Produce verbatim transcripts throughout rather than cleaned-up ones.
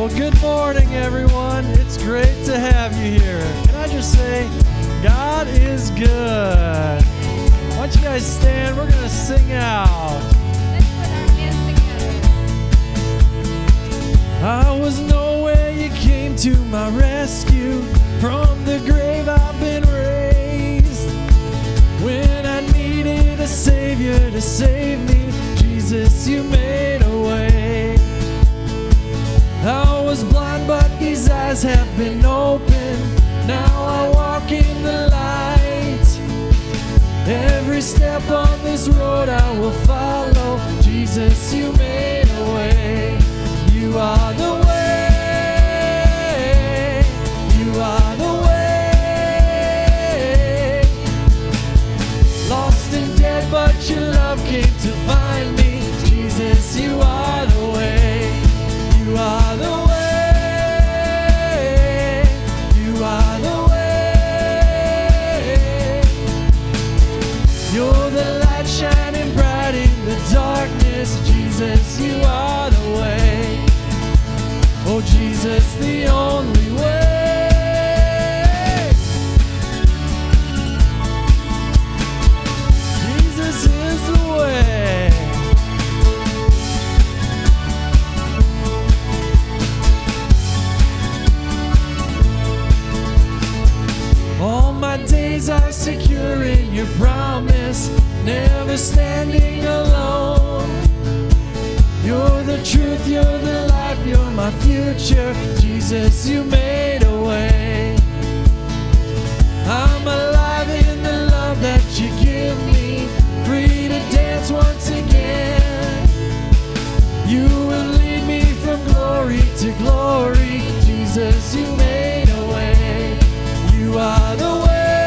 Well, good morning, everyone. It's great to have you here. Can I just say, God is good. Why don't you guys stand? We're going to sing out. Let's put our hands together. I was nowhere, you came to my rescue. From the grave I've been raised. When I needed a Savior to save me, Jesus, you made a way. I was blind, but these eyes have been opened. Now I walk in the light. Every step on this road I will follow. Jesus, you made a way. You are the way. You are the way. Lost and dead, but your love came to find me. Jesus, you are the way. You are the way. You are the way. You're the light shining bright in the darkness. Jesus, you are the way. Oh, Jesus, the only way. Jesus is the way. All my days are secure in your promise, never standing alone. You're the truth, you're the life, you're my future. Jesus, you made a way. I'm alive in the love that you give me, free to dance once again. You will lead me from glory to glory. Jesus, you made a way. You are the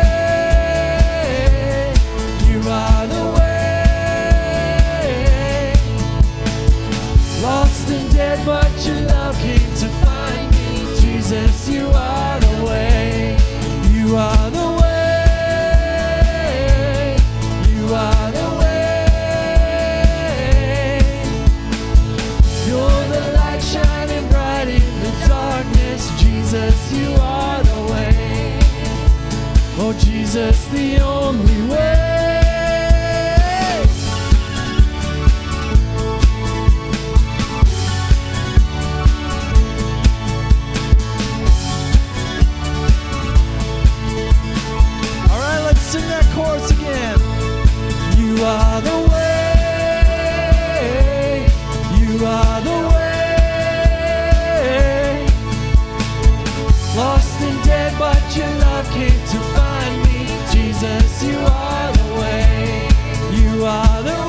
way. You are the way. Lost and dead, but your love came to find me. Jesus, you are the way. You are the way. You are the way. You're the light shining bright in the darkness. Jesus, you are the way. Oh, Jesus, the only way. All right, let's sing that chorus again. You are the way. You are the way. Lost and dead, but your love came to find me. Jesus, you are the way. You are the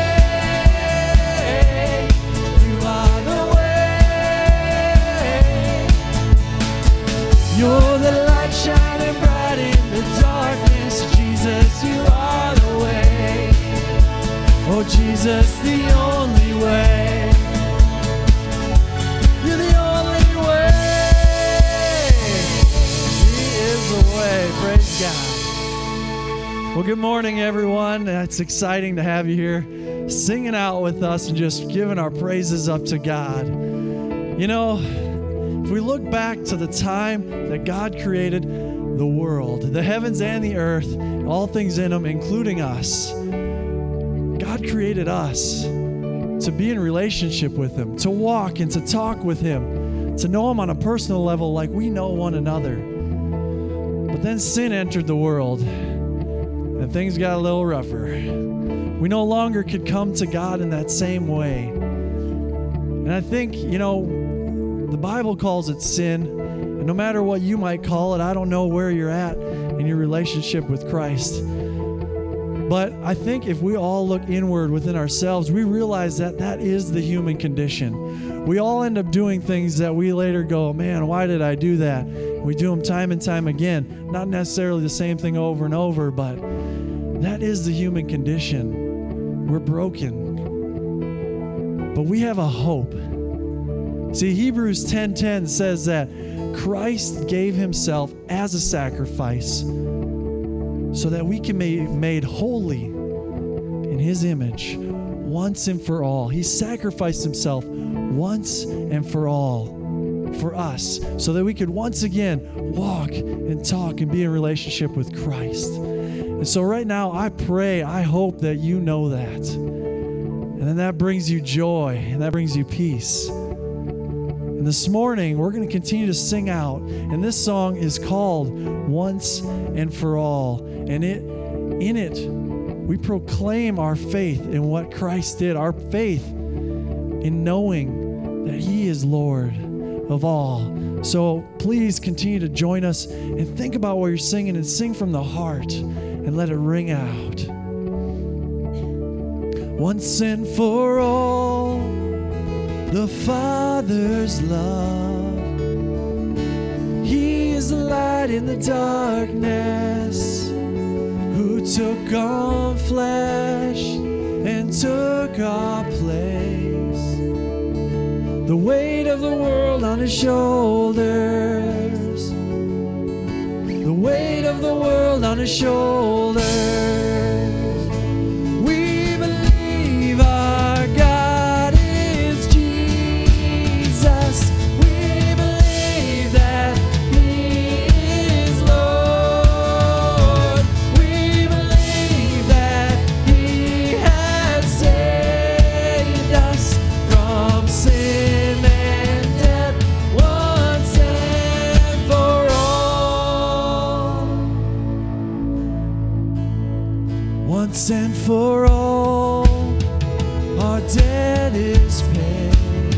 way. You are the way. You're the light shining bright in the darkness. Jesus, you are the way. Oh, Jesus, the only way. You're the only way. He is the way. Praise God. Well, good morning, everyone. It's exciting to have you here singing out with us and just giving our praises up to God. You know, if we look back to the time that God created the world, the heavens and the earth, all things in them, including us, God created us to be in relationship with Him, to walk and to talk with Him, to know Him on a personal level like we know one another. But then sin entered the world, and things got a little rougher. We no longer could come to God in that same way. And I think, you know, the Bible calls it sin. And no matter what you might call it, I don't know where you're at in your relationship with Christ. But I think if we all look inward within ourselves, we realize that that is the human condition. We all end up doing things that we later go, man, why did I do that? We do them time and time again. Not necessarily the same thing over and over, but that is the human condition. We're broken. But we have a hope. See, Hebrews ten ten says that Christ gave Himself as a sacrifice so that we can be made holy in His image once and for all. He sacrificed Himself once and for all. for us so that we could once again walk and talk and be in relationship with Christ. And so right now, I pray, I hope that you know that. And then that brings you joy and that brings you peace. And this morning, we're going to continue to sing out. And this song is called Once and For All. And it, in it, we proclaim our faith in what Christ did, our faith in knowing that He is Lord of all. So please continue to join us and think about what you're singing and sing from the heart and let it ring out. Once and for all, the Father's love. He is the light in the darkness, who took on flesh and took our place. The weight of the world on His shoulders, the weight of the world on His shoulders. We believe our God is Jesus. We believe that He is Lord. We believe that He has saved us from sin and death once and for all. Once and for all, our debt is paid.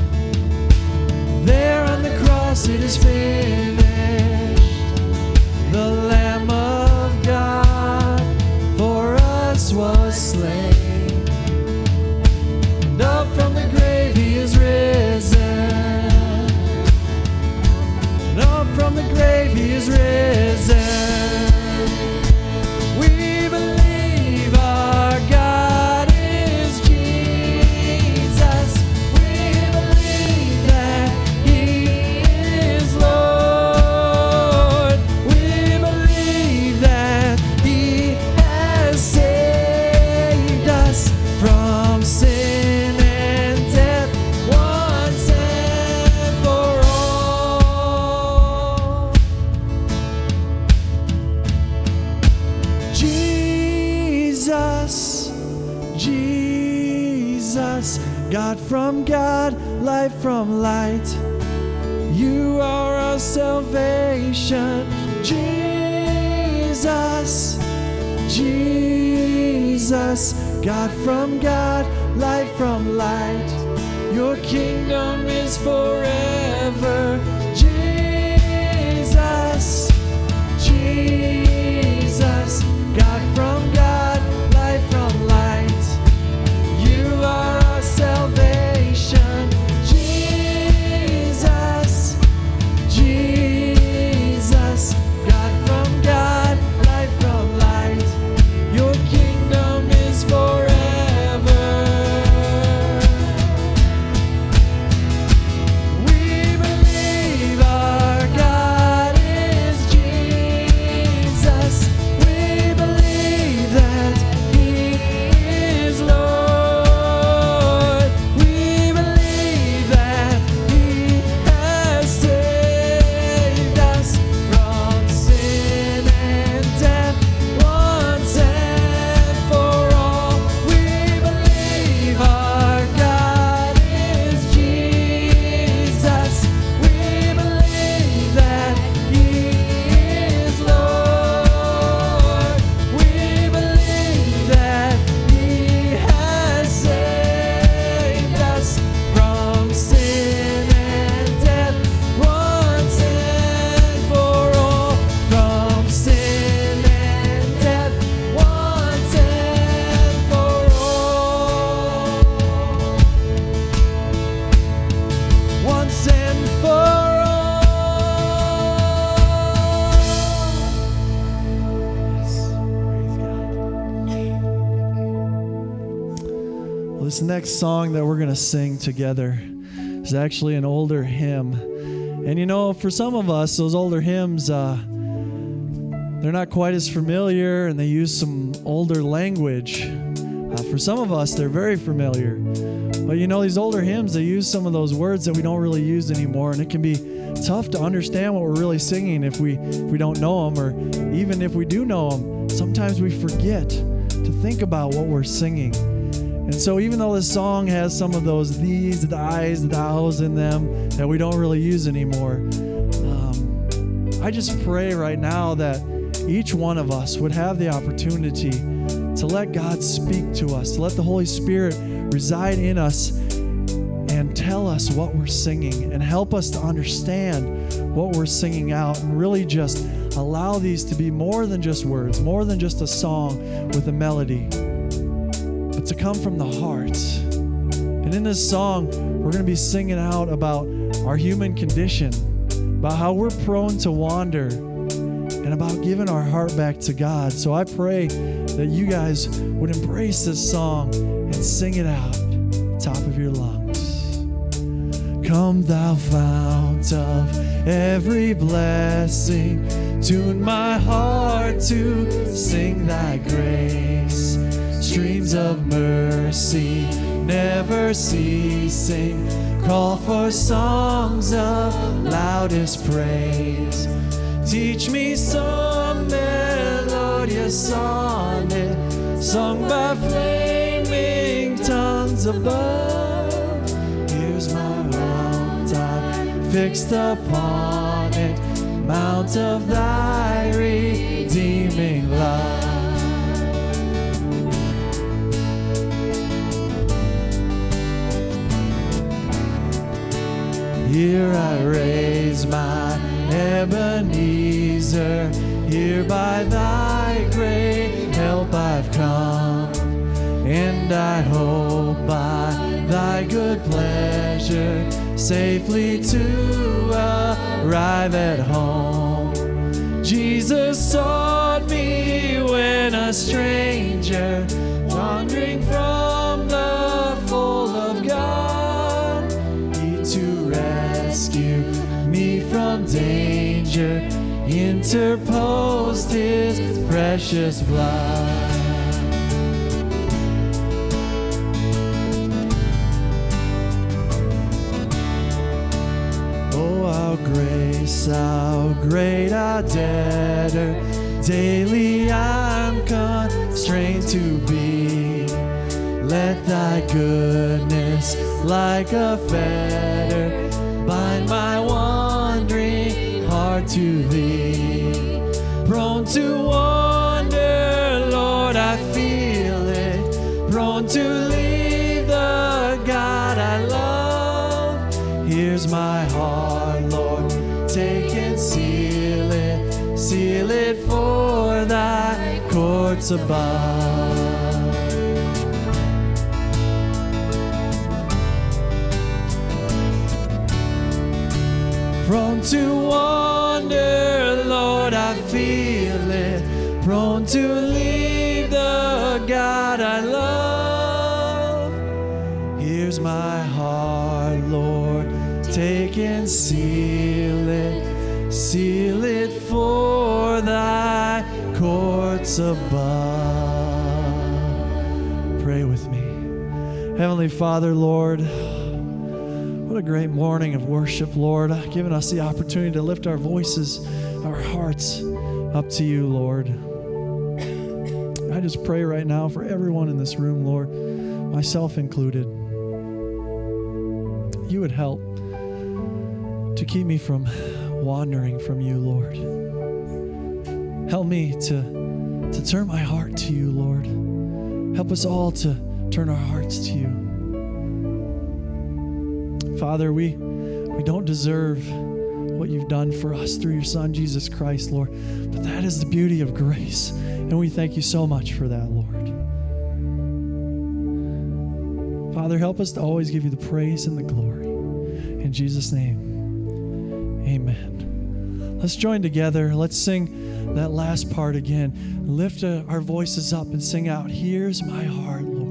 There on the cross it is finished. The Lamb of God for us was slain. And up from the grave He is risen. And up from the grave He is risen. We believe our God is Jesus. We believe that He is Lord. We believe that He has saved us from sin and death once and for all. Jesus, Jesus, God from God, light from light. You are our salvation. Jesus, Jesus, God from God, light from light. Your kingdom is forever. Jesus, Jesus, God from God, light from light. You are our salvation. Jesus, Jesus, God from God, light from light. Your kingdom is forever. We believe our God is Jesus. We believe that He is Lord. We believe that He has saved us from sin and death once and for all. We believe our God is Jesus. We believe that He is Lord. We believe that He has saved us from sin and death once and for all. From sin and death once and for all. Once and for all. Yes, praise God. Well, this next song that we're going to sing together is actually an older hymn. And you know, for some of us, those older hymns, uh, they're not quite as familiar and they use some older language. Uh, for some of us, they're very familiar. But you know, these older hymns, they use some of those words that we don't really use anymore, and it can be tough to understand what we're really singing if we if we don't know them, or even if we do know them. Sometimes we forget to think about what we're singing. And so even though this song has some of those these, thys, thous in them that we don't really use anymore, um, I just pray right now that each one of us would have the opportunity to let God speak to us, to let the Holy Spirit reside in us and tell us what we're singing and help us to understand what we're singing out, and really just allow these to be more than just words, more than just a song with a melody, but to come from the heart. And in this song, we're going to be singing out about our human condition, about how we're prone to wander, and about giving our heart back to God. So I pray that you guys would embrace this song and sing it out top of your lungs. Come thou fount of every blessing, tune my heart to sing thy grace. Streams of mercy never ceasing, call for songs of loudest praise. Teach me some melodious sonnet, sung by flaming tongues above. Here's my mount, I fixed upon it, mount of thy redeeming love. Here I raise my Ebenezer, here by thy great help I've come, and I hope by thy good pleasure safely to arrive at home. Jesus sought me when a stranger, wandering from the fold of God, he to rescue me from danger interposed his precious blood. Oh, our grace, how great our debtor, daily I'm constrained to be. Let thy goodness like a fetter bind my wandering heart to thee. Prone to wander, Lord, I feel it, prone to leave the God I love. Here's my heart, Lord, take and seal it, seal it for thy courts above. Prone to wander, Lord, I feel it, prone to leave the God I love. Here's my heart, Lord, take and seal it, seal it for thy courts above. Pray with me. Heavenly Father, Lord, what a great morning of worship, Lord, giving us the opportunity to lift our voices, our hearts up to you, Lord. I just pray right now for everyone in this room, Lord, myself included. You would help to keep me from wandering from you, Lord. Help me to, to turn my heart to you, Lord. Help us all to turn our hearts to you. Father, we, we don't deserve what you've done for us through your Son, Jesus Christ, Lord. But that is the beauty of grace. And we thank you so much for that, Lord. Father, help us to always give you the praise and the glory. In Jesus' name, amen. Let's join together. Let's sing that last part again. Lift uh, our voices up and sing out, here's my heart, Lord.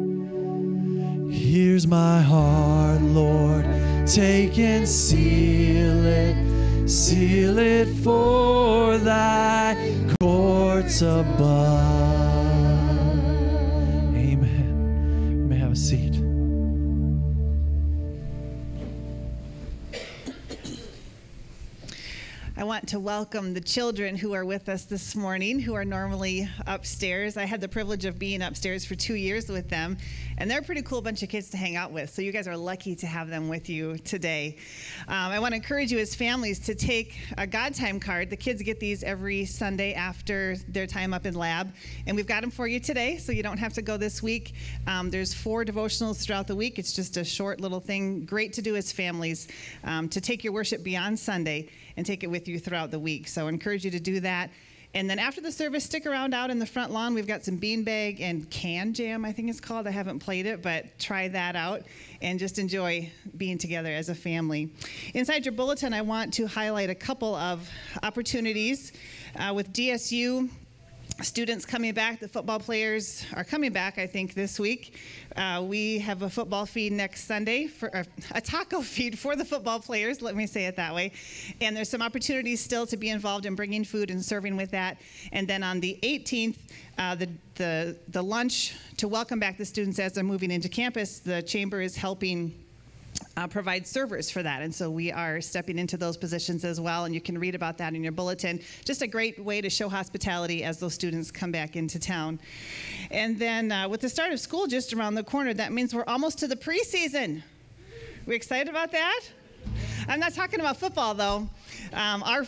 Here's my heart, Lord, take and seal it, seal it for thy courts above. Amen. You may have a seat. want to welcome the children who are with us this morning, who are normally upstairs. I had the privilege of being upstairs for two years with them, and they're a pretty cool bunch of kids to hang out with, so you guys are lucky to have them with you today. Um, I want to encourage you as families to take a God Time card. The kids get these every Sunday after their time up in lab, and we've got them for you today, so you don't have to go this week. Um, there's four devotionals throughout the week. It's just a short little thing, great to do as families, um, to take your worship beyond Sunday and take it with you throughout the week. So I encourage you to do that. And then after the service, stick around out in the front lawn. We've got some beanbag and can jam, I think it's called. I haven't played it, but try that out and just enjoy being together as a family. Inside your bulletin, I want to highlight a couple of opportunities uh, with D S U. Students coming back, the football players are coming back, I think, this week. Uh, we have a football feed next Sunday, for uh, a taco feed for the football players, let me say it that way. And there's some opportunities still to be involved in bringing food and serving with that. And then on the eighteenth, uh, the, the, the lunch to welcome back the students as they're moving into campus, the chamber is helping Uh, provide servers for that, and so we are stepping into those positions as well, and you can read about that in your bulletin. Just a great way to show hospitality as those students come back into town. And then uh, with the start of school just around the corner, that means we're almost to the preseason. We excited about that? I'm not talking about football, though. Um, our,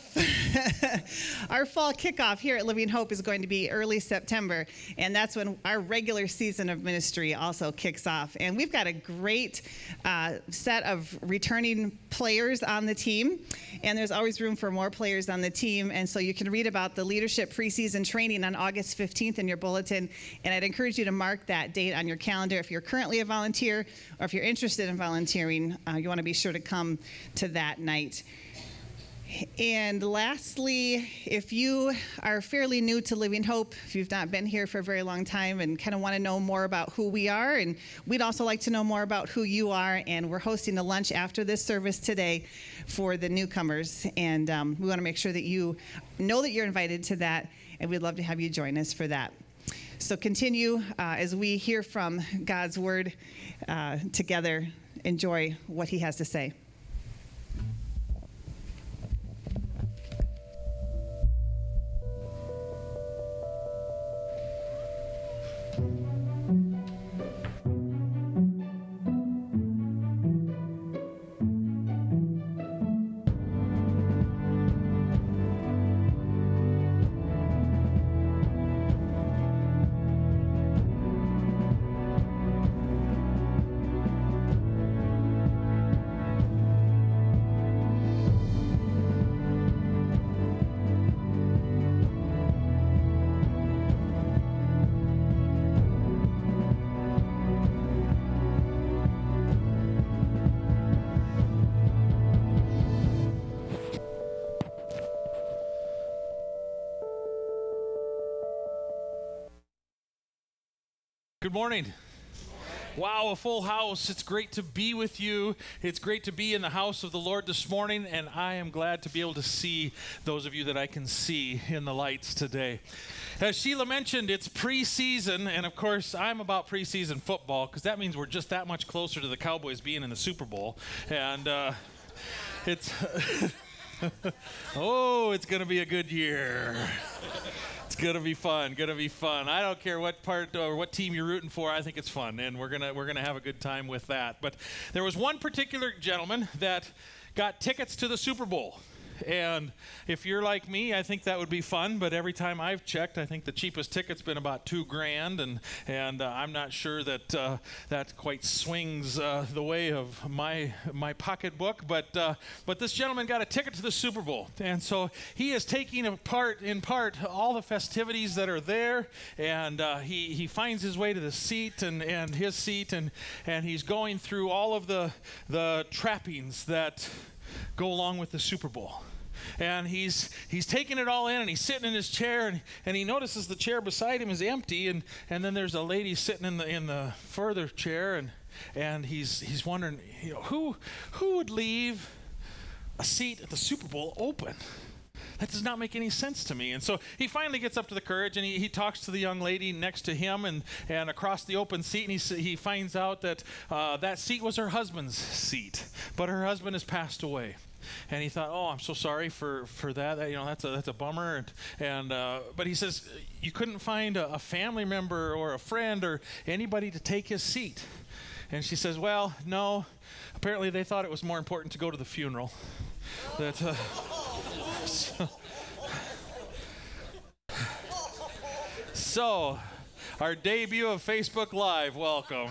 our fall kickoff here at Living Hope is going to be early September, and that's when our regular season of ministry also kicks off. And we've got a great uh, set of returning players on the team, and there's always room for more players on the team. And so you can read about the leadership preseason training on August fifteenth in your bulletin, and I'd encourage you to mark that date on your calendar. If you're currently a volunteer or if you're interested in volunteering, uh, you want to be sure to come to that night. And lastly, if you are fairly new to Living Hope, if you've not been here for a very long time and kind of want to know more about who we are, and we'd also like to know more about who you are, and we're hosting a lunch after this service today for the newcomers, and um, we want to make sure that you know that you're invited to that, and we'd love to have you join us for that. So continue uh, as we hear from God's Word uh, together. Enjoy what He has to say. Good morning. Wow, a full house. It's great to be with you. It's great to be in the house of the Lord this morning, and I am glad to be able to see those of you that I can see in the lights today. As Sheila mentioned, it's preseason, and of course, I'm about preseason football because that means we're just that much closer to the Cowboys being in the Super Bowl, and uh, it's oh, it's going to be a good year. It's gonna be fun. Gonna be fun. I don't care what part or what team you're rooting for. I think it's fun, and we're gonna we're gonna have a good time with that. But there was one particular gentleman that got tickets to the Super Bowl. And if you're like me, I think that would be fun. But every time I've checked, I think the cheapest ticket's been about two grand, and and uh, I'm not sure that uh, that quite swings uh, the way of my my pocketbook. But uh, but this gentleman got a ticket to the Super Bowl, and so he is taking a part in part all the festivities that are there, and uh, he he finds his way to the seat and and his seat, and and he's going through all of the the trappings that go along with the Super Bowl. And he's he's taking it all in, and he's sitting in his chair, and, and he notices the chair beside him is empty, and, and then there's a lady sitting in the in the further chair, and and he's he's wondering, you know, who who would leave a seat at the Super Bowl open? That does not make any sense to me. And so he finally gets up to the courage, and he, he talks to the young lady next to him and, and across the open seat, and he, he finds out that uh, that seat was her husband's seat, but her husband has passed away. And he thought, oh, I'm so sorry for, for that. that. You know, that's a that's a bummer. And, and uh, but he says, you couldn't find a, a family member or a friend or anybody to take his seat. And she says, well, no. Apparently they thought it was more important to go to the funeral. That. Uh, so, so, our debut of Facebook Live, welcome.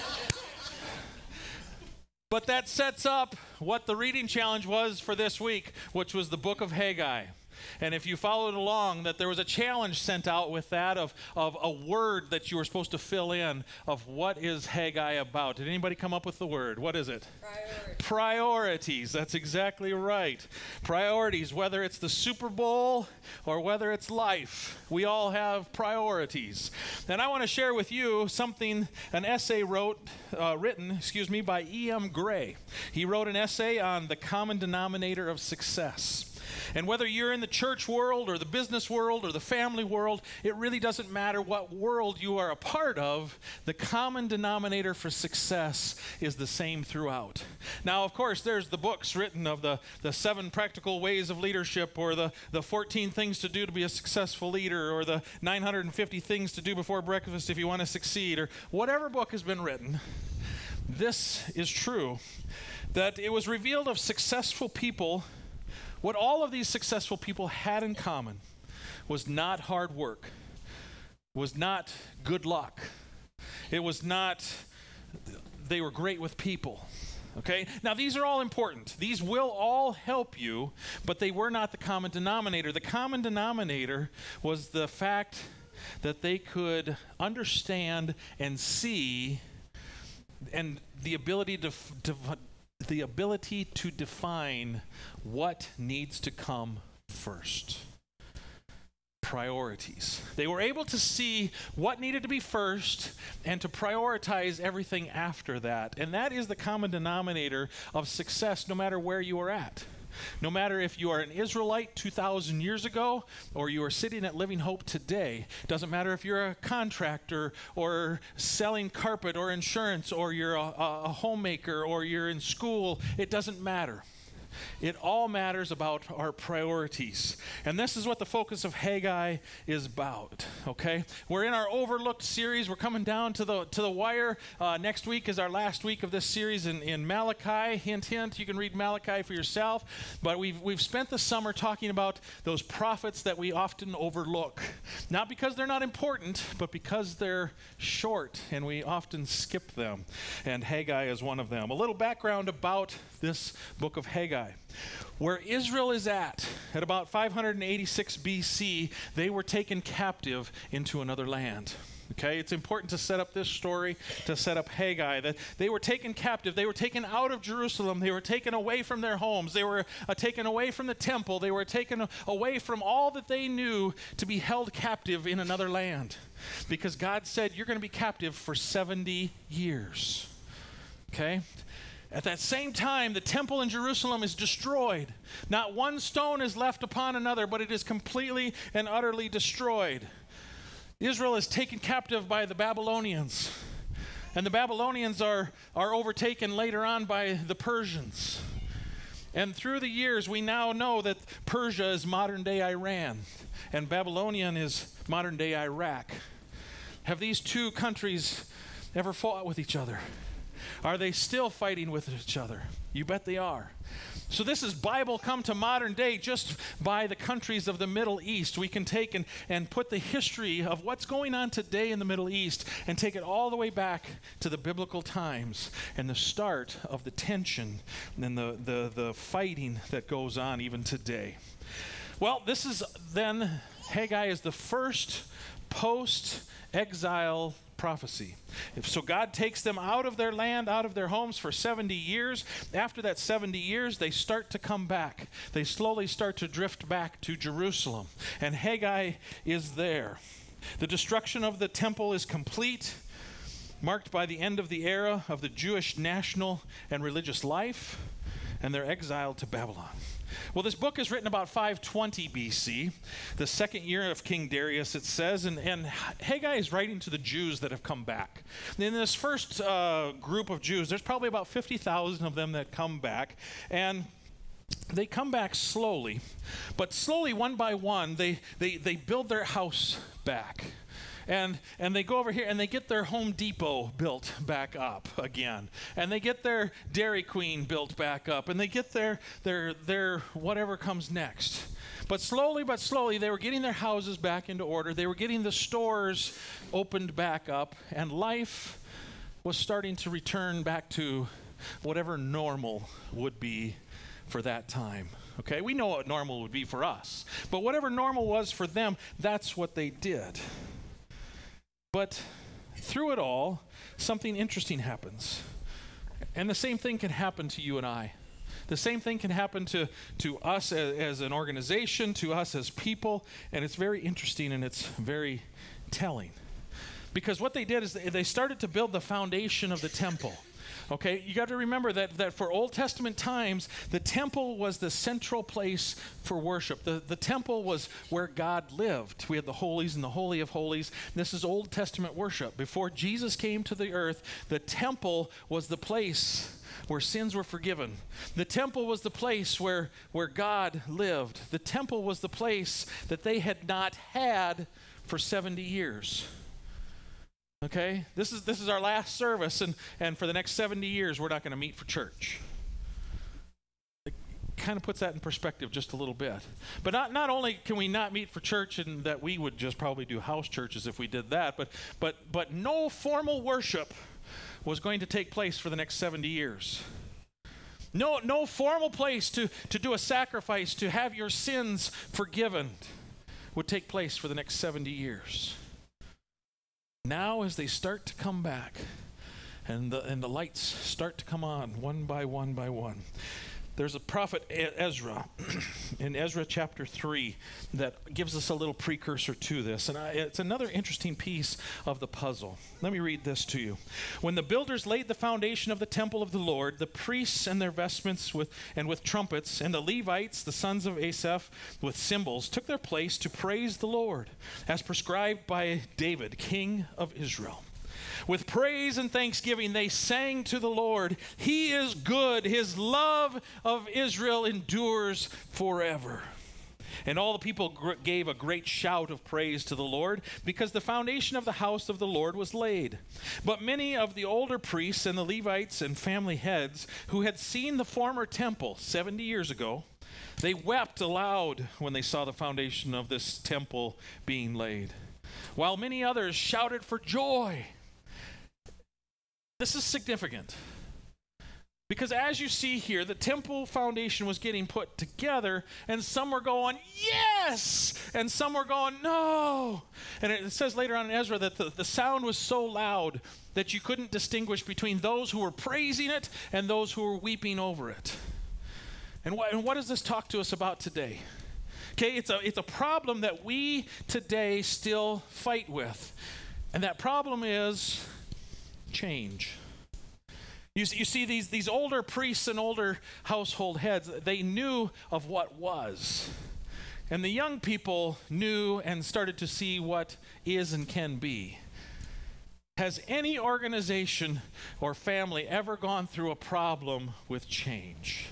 But that sets up what the reading challenge was for this week, which was the book of Haggai. And if you followed along, that there was a challenge sent out with that of, of a word that you were supposed to fill in of what is Haggai about. Did anybody come up with the word? What is it? Priorities. Priorities. That's exactly right. Priorities, whether it's the Super Bowl or whether it's life. We all have priorities. And I want to share with you something, an essay wrote, uh, written, excuse me, by E M Gray. He wrote an essay on the common denominator of success. And whether you're in the church world or the business world or the family world, it really doesn't matter what world you are a part of. The common denominator for success is the same throughout. Now, of course, there's the books written of the, the seven practical ways of leadership, or the, the fourteen things to do to be a successful leader, or the nine hundred fifty things to do before breakfast if you want to succeed, or whatever book has been written. This is true, that it was revealed of successful people. What all of these successful people had in common was not hard work, was not good luck. It was not, they were great with people. Okay? Now, these are all important. These will all help you, but they were not the common denominator. The common denominator was the fact that they could understand and see, and the ability to, to the ability to define what needs to come first. Priorities. They were able to see what needed to be first and to prioritize everything after that. And that is the common denominator of success, no matter where you are at. No matter if you are an Israelite two thousand years ago or you are sitting at Living Hope today. Doesn't matter if you're a contractor or selling carpet or insurance, or you're a, a homemaker, or you're in school. It doesn't matter. It all matters about our priorities. And this is what the focus of Haggai is about, okay? We're in our Overlooked series. We're coming down to the to the wire. Uh, next week is our last week of this series in, in Malachi. Hint, hint, you can read Malachi for yourself. But we've, we've spent the summer talking about those prophets that we often overlook. Not because they're not important, but because they're short and we often skip them. And Haggai is one of them. A little background about this book of Haggai. Where Israel is at, at about five hundred eighty-six B C, they were taken captive into another land. Okay, it's important to set up this story, to set up Haggai, that they were taken captive. They were taken out of Jerusalem. They were taken away from their homes. They were uh, taken away from the temple. They were taken a- away from all that they knew to be held captive in another land. Because God said, you're going to be captive for seventy years. Okay? At that same time, the temple in Jerusalem is destroyed. Not one stone is left upon another, but it is completely and utterly destroyed. Israel is taken captive by the Babylonians. And the Babylonians are, are overtaken later on by the Persians. And through the years, we now know that Persia is modern-day Iran, and Babylonian is modern-day Iraq. Have these two countries ever fought with each other? Are they still fighting with each other? You bet they are. So this is Bible come to modern day just by the countries of the Middle East. We can take and, and put the history of what's going on today in the Middle East and take it all the way back to the biblical times and the start of the tension and the, the, the fighting that goes on even today. Well, this is then, Haggai is the first post-exile prophecy. So God takes them out of their land, out of their homes for seventy years. After that seventy years, they start to come back. They slowly start to drift back to Jerusalem. And Haggai is there. The destruction of the temple is complete, marked by the end of the era of the Jewish national and religious life, and they're exiled to Babylon. Well, this book is written about five twenty B C, the second year of King Darius, it says, and, and Haggai is writing to the Jews that have come back. In this first uh, group of Jews, there's probably about fifty thousand of them that come back, and they come back slowly, but slowly, one by one, they, they, they build their house back. And and they go over here and they get their Home Depot built back up again. And they get their Dairy Queen built back up. And they get their their their whatever comes next. But slowly but slowly they were getting their houses back into order. They were getting the stores opened back up. And life was starting to return back to whatever normal would be for that time. Okay, we know what normal would be for us. But whatever normal was for them, that's what they did. But through it all, something interesting happens. And the same thing can happen to you and I. The same thing can happen to, to us as, as an organization, to us as people, and it's very interesting and it's very telling. Because what they did is they, they started to build the foundation of the temple. Okay, you got to remember that, that for Old Testament times, the temple was the central place for worship. The, the temple was where God lived. We had the holies and the Holy of Holies. This is Old Testament worship. Before Jesus came to the earth, the temple was the place where sins were forgiven. The temple was the place where, where God lived. The temple was the place that they had not had for seventy years. Okay, this is this is our last service, and, and for the next seventy years, we're not going to meet for church. It kind of puts that in perspective just a little bit. But not, not only can we not meet for church, and that we would just probably do house churches if we did that, but but but no formal worship was going to take place for the next seventy years. No, no formal place to, to do a sacrifice, to have your sins forgiven, would take place for the next seventy years. Now, as they start to come back, and the, and the lights start to come on one by one by one, there's a prophet Ezra in Ezra chapter three that gives us a little precursor to this. And I, it's another interesting piece of the puzzle. Let me read this to you. When the builders laid the foundation of the temple of the Lord, the priests and their vestments with and with trumpets, and the Levites, the sons of Asaph, with cymbals, took their place to praise the Lord, as prescribed by David, king of Israel. With praise and thanksgiving, they sang to the Lord. He is good. His love of Israel endures forever. And all the people gr- gave a great shout of praise to the Lord, because the foundation of the house of the Lord was laid. But many of the older priests and the Levites and family heads who had seen the former temple seventy years ago, they wept aloud when they saw the foundation of this temple being laid, while many others shouted for joy. This is significant, because as you see here, the temple foundation was getting put together, and some were going, yes, and some were going, no. And it says later on in Ezra that the, the sound was so loud that you couldn't distinguish between those who were praising it and those who were weeping over it. And what, and what does this talk to us about today? Okay, it's a, it's a problem that we today still fight with, and that problem is change. You see, you see these, these older priests and older household heads, they knew of what was. And the young people knew and started to see what is and can be. Has any organization or family ever gone through a problem with change?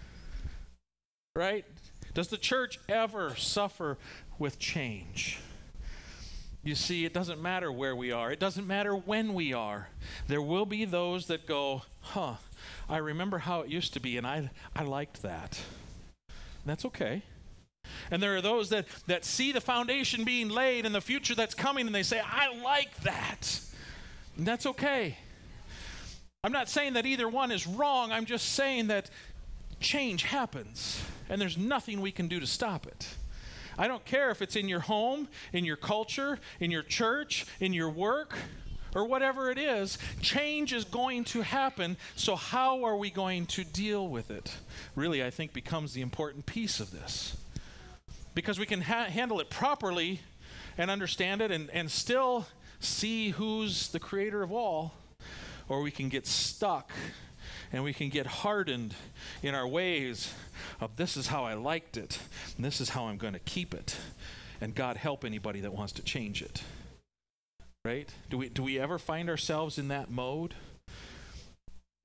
Right? Does the church ever suffer with change? You see, it doesn't matter where we are. It doesn't matter when we are. There will be those that go, huh, I remember how it used to be, and I I liked that. And that's okay. And there are those that, that see the foundation being laid and the future that's coming, and they say, I like that. And that's okay. I'm not saying that either one is wrong. I'm just saying that change happens, and there's nothing we can do to stop it. I don't care if it's in your home, in your culture, in your church, in your work, or whatever it is. Change is going to happen, so how are we going to deal with it? Really, I think becomes the important piece of this. Because we can ha- handle it properly and understand it and, and still see who's the creator of all, or we can get stuck and we can get hardened in our ways of this is how I liked it, and this is how I'm going to keep it. And God help anybody that wants to change it. Right? Do we do we ever find ourselves in that mode?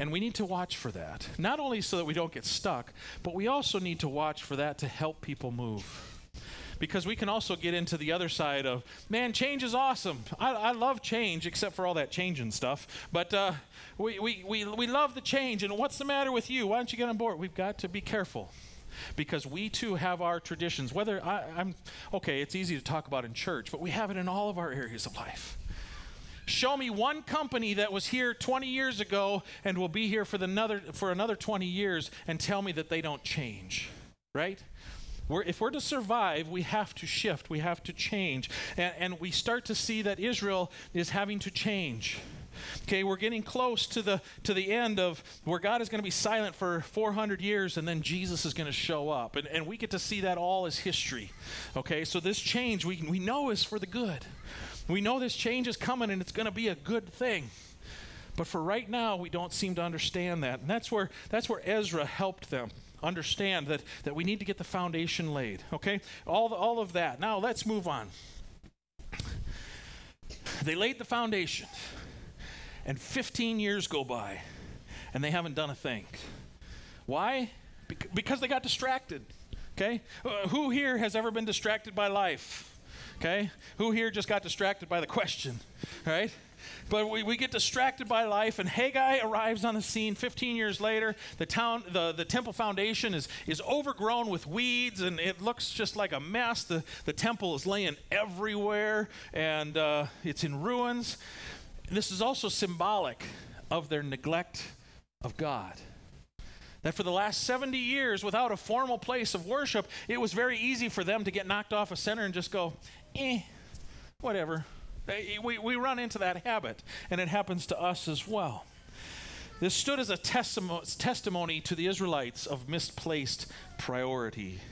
And we need to watch for that. Not only so that we don't get stuck, but we also need to watch for that to help people move. Because we can also get into the other side of, man, change is awesome. I, I love change, except for all that changing stuff. But uh, we, we, we, we love the change. And what's the matter with you? Why don't you get on board? We've got to be careful. Because we too have our traditions. Whether I, I'm, okay, it's easy to talk about in church, but we have it in all of our areas of life. Show me one company that was here twenty years ago and will be here for, the another, for another twenty years and tell me that they don't change, right? We're, if we're to survive, we have to shift, we have to change. And, and we start to see that Israel is having to change. Okay, we're getting close to the to the end of where God is going to be silent for four hundred years and then Jesus is going to show up. And, and we get to see that all as history. Okay, so this change we, we know is for the good. We know this change is coming and it's going to be a good thing. But for right now, we don't seem to understand that. And that's where that's where Ezra helped them understand that, that we need to get the foundation laid. Okay, all, the, all of that. Now let's move on. They laid the foundation. And fifteen years go by, and they haven't done a thing. Why? Bec- because they got distracted, okay? Uh, who here has ever been distracted by life, okay? Who here just got distracted by the question, right? But we, we get distracted by life, and Haggai arrives on the scene fifteen years later. The town, the, the temple foundation is, is overgrown with weeds, and it looks just like a mess. The, the temple is laying everywhere, and uh, it's in ruins. This is also symbolic of their neglect of God. That for the last seventy years, without a formal place of worship, it was very easy for them to get knocked off a center and just go, eh, whatever. We, we run into that habit, and it happens to us as well. This stood as a testimo- testimony to the Israelites of misplaced priority.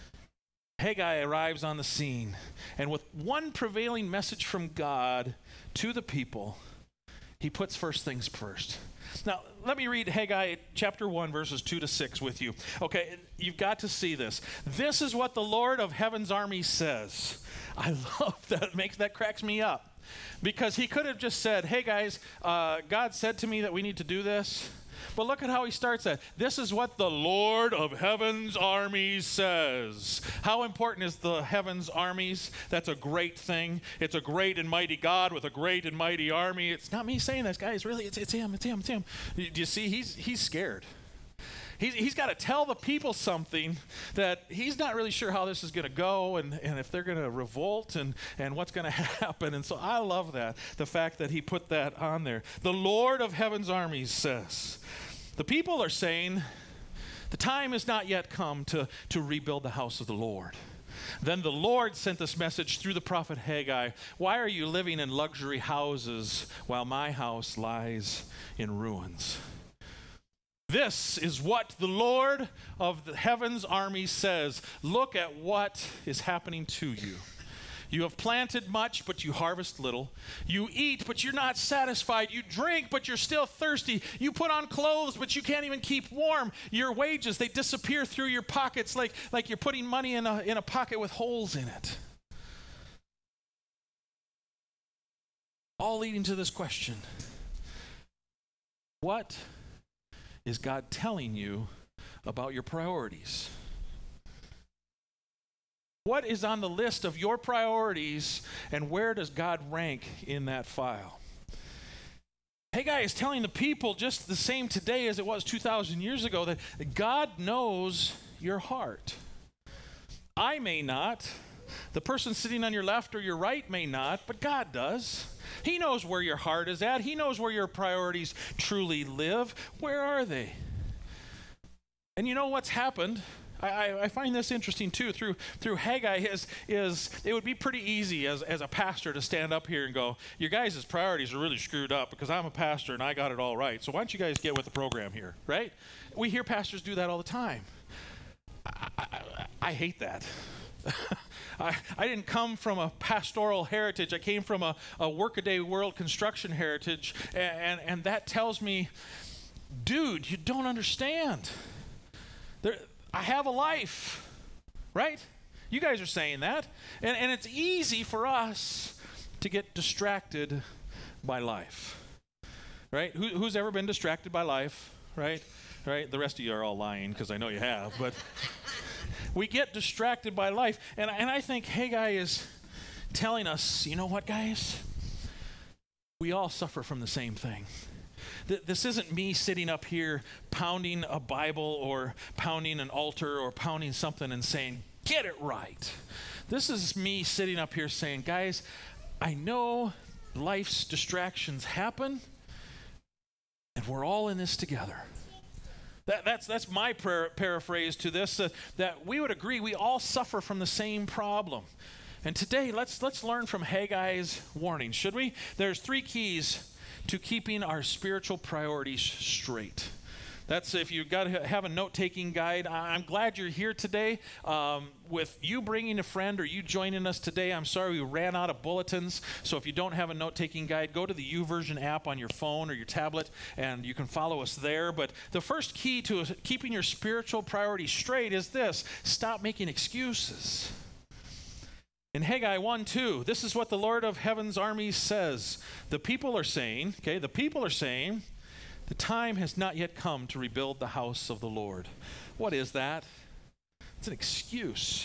Haggai arrives on the scene, and with one prevailing message from God to the people, he puts first things first. Now, let me read Haggai chapter one, verses two to six with you. Okay, you've got to see this. This is what the Lord of heaven's armies says. I love that. It makes, that cracks me up. Because he could have just said, hey guys, uh, God said to me that we need to do this. But look at how he starts that. This is what the Lord of heaven's armies says. How important is the heaven's armies? That's a great thing. It's a great and mighty God with a great and mighty army. It's not me saying this, guys. Really, it's, it's him. It's him. It's him. Do you see? He's, he's scared. He's, he's got to tell the people something that he's not really sure how this is going to go and, and if they're going to revolt and, and what's going to happen. And so I love that, the fact that he put that on there. The Lord of heaven's armies says. The people are saying, the time has not yet come to, to rebuild the house of the Lord. Then the Lord sent this message through the prophet Haggai. Why are you living in luxury houses while my house lies in ruins? This is what the Lord of the heaven's army says. Look at what is happening to you. You have planted much, but you harvest little. You eat, but you're not satisfied. You drink, but you're still thirsty. You put on clothes, but you can't even keep warm. Your wages, they disappear through your pockets like, like you're putting money in a, in a pocket with holes in it. All leading to this question. What is God telling you about your priorities? What is on the list of your priorities, and where does God rank in that file? Haggai is telling the people just the same today as it was two thousand years ago that God knows your heart. I may not. The person sitting on your left or your right may not, but God does. He knows where your heart is at. He knows where your priorities truly live. Where are they? And you know what's happened? I, I find this interesting too. Through through Haggai, is is it would be pretty easy as, as a pastor to stand up here and go, your guys' priorities are really screwed up because I'm a pastor and I got it all right. So why don't you guys get with the program here, right? We hear pastors do that all the time. I, I, I hate that. I, I didn't come from a pastoral heritage. I came from a, a workaday world construction heritage, and, and, and that tells me, dude, you don't understand. There, I have a life, right? You guys are saying that. And, and it's easy for us to get distracted by life. right? Who, who's ever been distracted by life, right? Right? The rest of you are all lying because I know you have, but we get distracted by life. And, and I think Haggai is telling us, you know what, guys? We all suffer from the same thing. Th- this isn't me sitting up here pounding a Bible or pounding an altar or pounding something and saying, get it right. This is me sitting up here saying, guys, I know life's distractions happen, and we're all in this together. That, that's that's my prayer, paraphrase to this, uh, that we would agree we all suffer from the same problem. And today, let's let's learn from Haggai's warning, should we? There's three keys to keeping our spiritual priorities straight. That's if you've got to have a note-taking guide. I'm glad you're here today. Um, with you bringing a friend or you joining us today, I'm sorry we ran out of bulletins. So if you don't have a note-taking guide, go to the YouVersion app on your phone or your tablet, and you can follow us there. But the first key to keeping your spiritual priorities straight is this: stop making excuses. In Haggai one two, this is what the Lord of Heaven's armies says. The people are saying, okay, the people are saying, the time has not yet come to rebuild the house of the Lord. What is that? It's an excuse.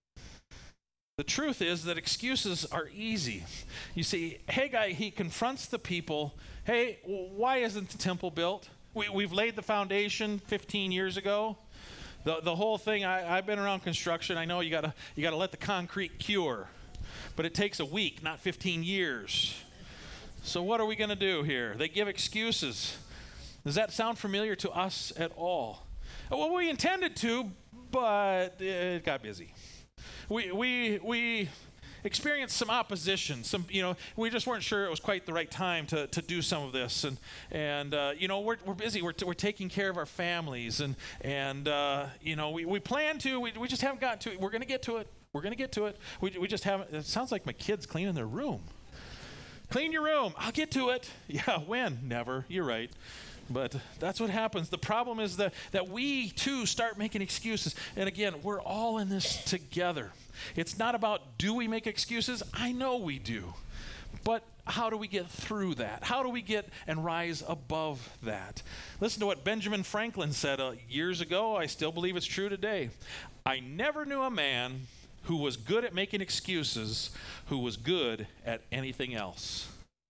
The truth is that excuses are easy. You see, Haggai, he confronts the people, hey, why isn't the temple built? We, we've laid the foundation fifteen years ago. The, the whole thing, I, I've been around construction. I know you gotta, you gotta let the concrete cure. But it takes a week, not fifteen years. So what are we going to do here? They give excuses. Does that sound familiar to us at all? Well, we intended to, but it got busy. We we we experienced some opposition. Some you know we just weren't sure it was quite the right time to, to do some of this. And and uh, you know we're we're busy. We're t- we're taking care of our families and and uh, you know we, we plan to. We we just haven't gotten to it. We're going to get to it. We're going to get to it. We we just haven't. It sounds like my kids cleaning their room. Clean your room. I'll get to it. Yeah, when? Never. You're right. But that's what happens. The problem is that, that we, too, start making excuses. And again, we're all in this together. It's not about do we make excuses? I know we do. But how do we get through that? How do we get and rise above that? Listen to what Benjamin Franklin said uh, years ago. I still believe it's true today. I never knew a man who was good at making excuses who was good at anything else.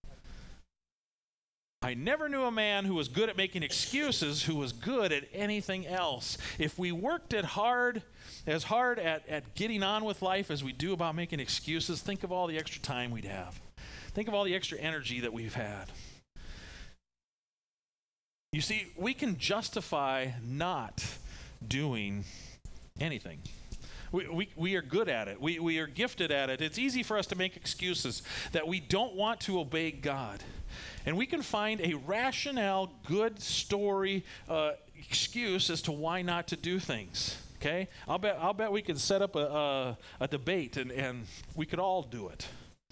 I never knew a man who was good at making excuses who was good at anything else. If we worked at hard, as hard at, at getting on with life as we do about making excuses, think of all the extra time we'd have. Think of all the extra energy that we've had. You see, we can justify not doing anything. We, we, we are good at it. We, we are gifted at it. It's easy for us to make excuses that we don't want to obey God. And we can find a rationale, good story, uh, excuse as to why not to do things. Okay? I'll bet I'll bet we could set up a, a, a debate and, and we could all do it.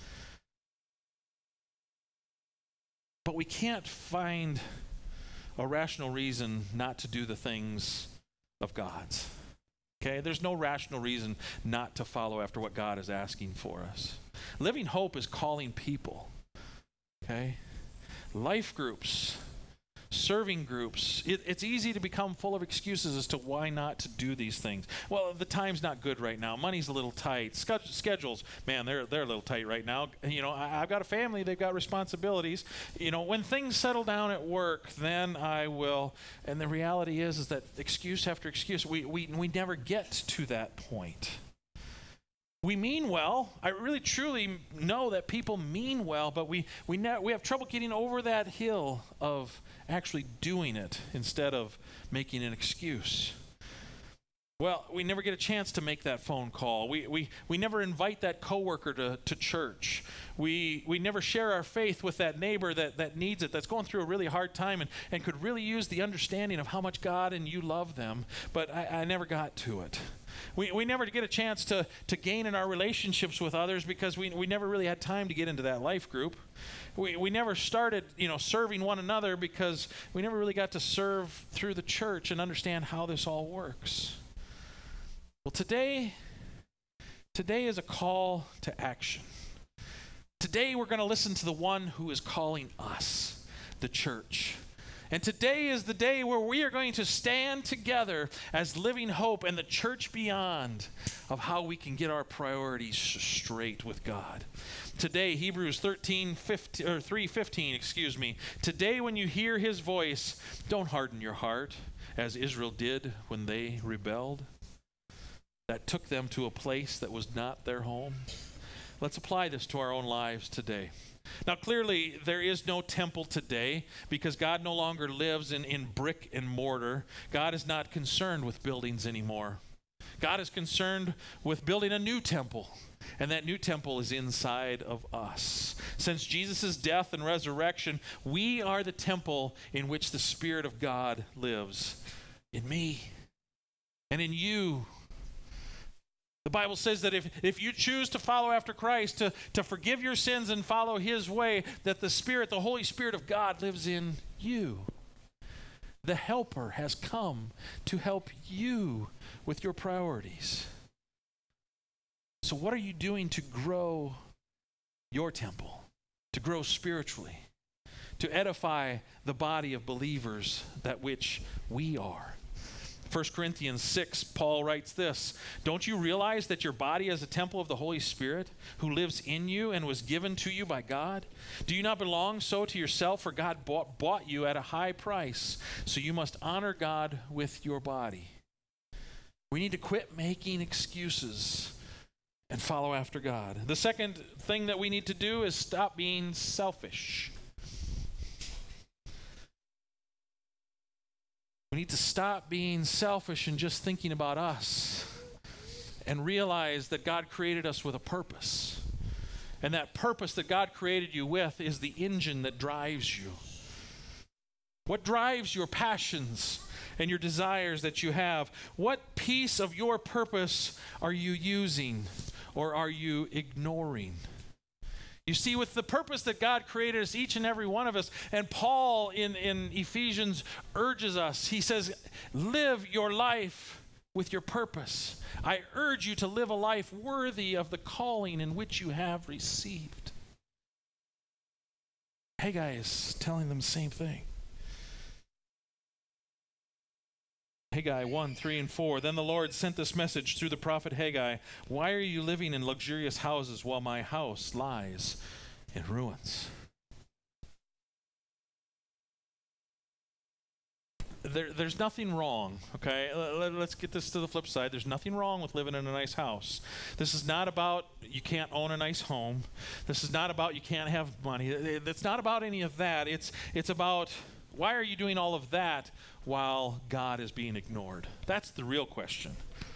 But we can't find a rational reason not to do the things of God's. Okay? There's no rational reason not to follow after what God is asking for us. Living Hope is calling people. Okay? Life groups, serving groups. It, it's easy to become full of excuses as to why not to do these things. Well, the time's not good right now. Money's a little tight. Sch- schedules, man, they're they're a little tight right now. You know, I, I've got a family. They've got responsibilities. You know, when things settle down at work, then I will. And the reality is, is that excuse after excuse, we we we never get to that point. We mean well. I really truly know that people mean well, but we we ne- we have trouble getting over that hill of actually doing it instead of making an excuse. Well, we never get a chance to make that phone call. We we we never invite that coworker to, to church. We we never share our faith with that neighbor that, that needs it, that's going through a really hard time and, and could really use the understanding of how much God and you love them, but I, I never got to it. We we never get a chance to, to gain in our relationships with others because we we never really had time to get into that life group. We we never started, you know, serving one another because we never really got to serve through the church and understand how this all works. Well, today, today is a call to action. Today we're going to listen to the one who is calling us. the church. And today is the day where we are going to stand together as Living Hope and the church beyond of how we can get our priorities straight with God. Today, Hebrews thirteen, fifteen, or three fifteen, excuse me. Today when you hear his voice, don't harden your heart as Israel did when they rebelled. That took them to a place that was not their home. Let's apply this to our own lives today. Now, clearly, there is no temple today because God no longer lives in, in brick and mortar. God is not concerned with buildings anymore. God is concerned with building a new temple, and that new temple is inside of us. Since Jesus' death and resurrection, we are the temple in which the Spirit of God lives in me and in you. The Bible says that if, if you choose to follow after Christ, to, to forgive your sins and follow his way, that the Spirit, the Holy Spirit of God lives in you. The Helper has come to help you with your priorities. So what are you doing to grow your temple, to grow spiritually, to edify the body of believers that which we are? First Corinthians six, Paul writes this, "Don't you realize that your body is a temple of the Holy Spirit who lives in you and was given to you by God? Do you not belong so to yourself, for God bought, bought you at a high price, so you must honor God with your body." We need to quit making excuses and follow after God. The second thing that we need to do is stop being selfish. We need to stop being selfish and just thinking about us and realize that God created us with a purpose. And that purpose that God created you with is the engine that drives you. What drives your passions and your desires that you have? What piece of your purpose are you using or are you ignoring? You see, with the purpose that God created us, each and every one of us, and Paul in, in Ephesians urges us, he says, live your life with your purpose. I urge you to live a life worthy of the calling in which you have received. Haggai is telling them the same thing. Haggai one, three, and four. Then the Lord sent this message through the prophet Haggai. Why are you living in luxurious houses while my house lies in ruins? There, there's nothing wrong, okay? Let's get this to the flip side. There's nothing wrong with living in a nice house. This is not about you can't own a nice home. This is not about you can't have money. It's not about any of that. It's, it's about why are you doing all of that while God is being ignored? That's the real question.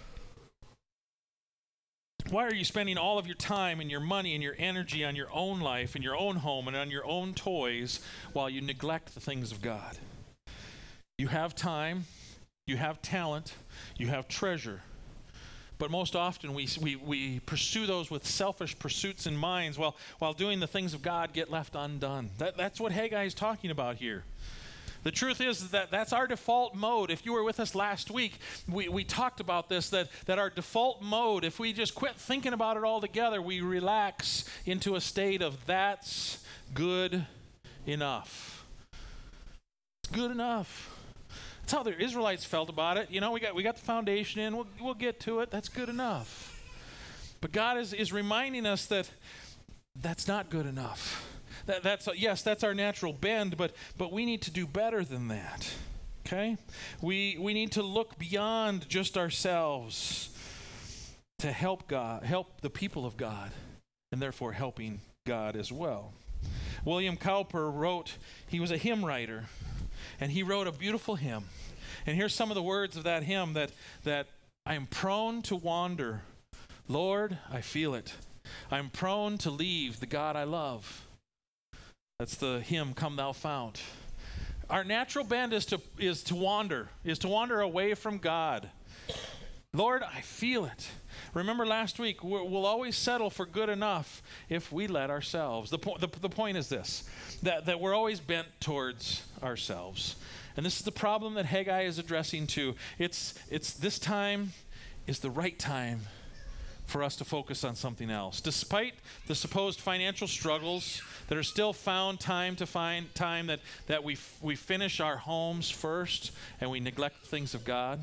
Why are you spending all of your time and your money and your energy on your own life and your own home and on your own toys while you neglect the things of God? You have time, you have talent, you have treasure. But most often we, we, we pursue those with selfish pursuits in minds while, while doing the things of God get left undone. That, that's what Haggai is talking about here. The truth is that that's our default mode. If you were with us last week, we, we talked about this, that, that our default mode, if we just quit thinking about it altogether, we relax into a state of that's good enough. It's good enough. That's how the Israelites felt about it. You know, we got we got the foundation in. We'll, we'll get to it. That's good enough. But God is, is reminding us that that's not good enough. That, that's yes, that's our natural bend, but but we need to do better than that. Okay? We we need to look beyond just ourselves to help God, help the people of God, and therefore helping God as well. William Cowper wrote, he was a hymn writer, and he wrote a beautiful hymn. And here's some of the words of that hymn that that I am prone to wander. Lord, I feel it. I'm prone to leave the God I love. That's the hymn, Come Thou Fount. Our natural bend is to is to wander, is to wander away from God. Lord, I feel it. Remember last week, we'll always settle for good enough if we let ourselves. The, po- the, the point is this, that, that we're always bent towards ourselves. And this is the problem that Haggai is addressing too. It's, it's this time is the right time, for us to focus on something else. Despite the supposed financial struggles, that are still found time to find time that, that we, f- we finish our homes first and we neglect the things of God.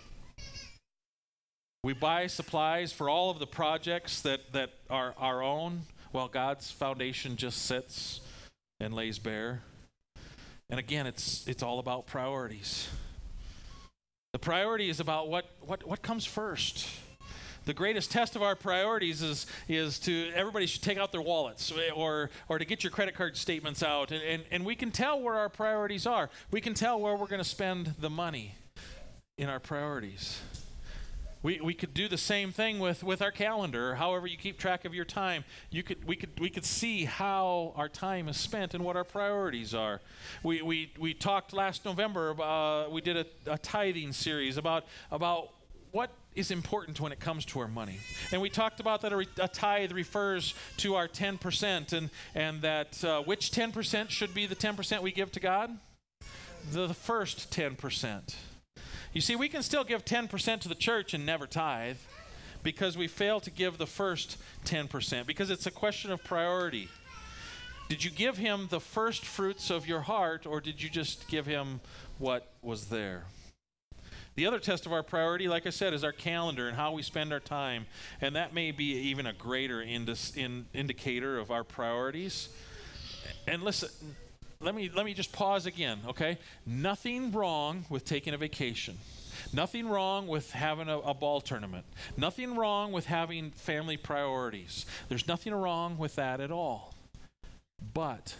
We buy supplies for all of the projects that, that are our own, while God's foundation just sits and lays bare. And again, it's it's all about priorities. The priority is about what what what comes first. The greatest test of our priorities is is to, everybody should take out their wallets or or to get your credit card statements out, and, and, and we can tell where our priorities are. We can tell where we're going to spend the money in our priorities. We we could do the same thing with, with our calendar, or however you keep track of your time. You could we could we could see how our time is spent and what our priorities are. We we we talked last November. Uh, we did a, a tithing series about about what is important when it comes to our money, and we talked about that a, re, a tithe refers to our ten percent, and and that uh, which ten percent should be the ten percent we give to God? The, the first ten percent. You see, we can still give ten percent to the church and never tithe because we fail to give the first ten percent, because it's a question of priority. Did you give him the first fruits of your heart, or did you just give him what was there? The other test of our priority, like I said, is our calendar and how we spend our time, and that may be even a greater indis- in indicator of our priorities. And listen, Let me let me just pause again, okay? Nothing wrong with taking a vacation. Nothing wrong with having a, a ball tournament. Nothing wrong with having family priorities. There's nothing wrong with that at all. But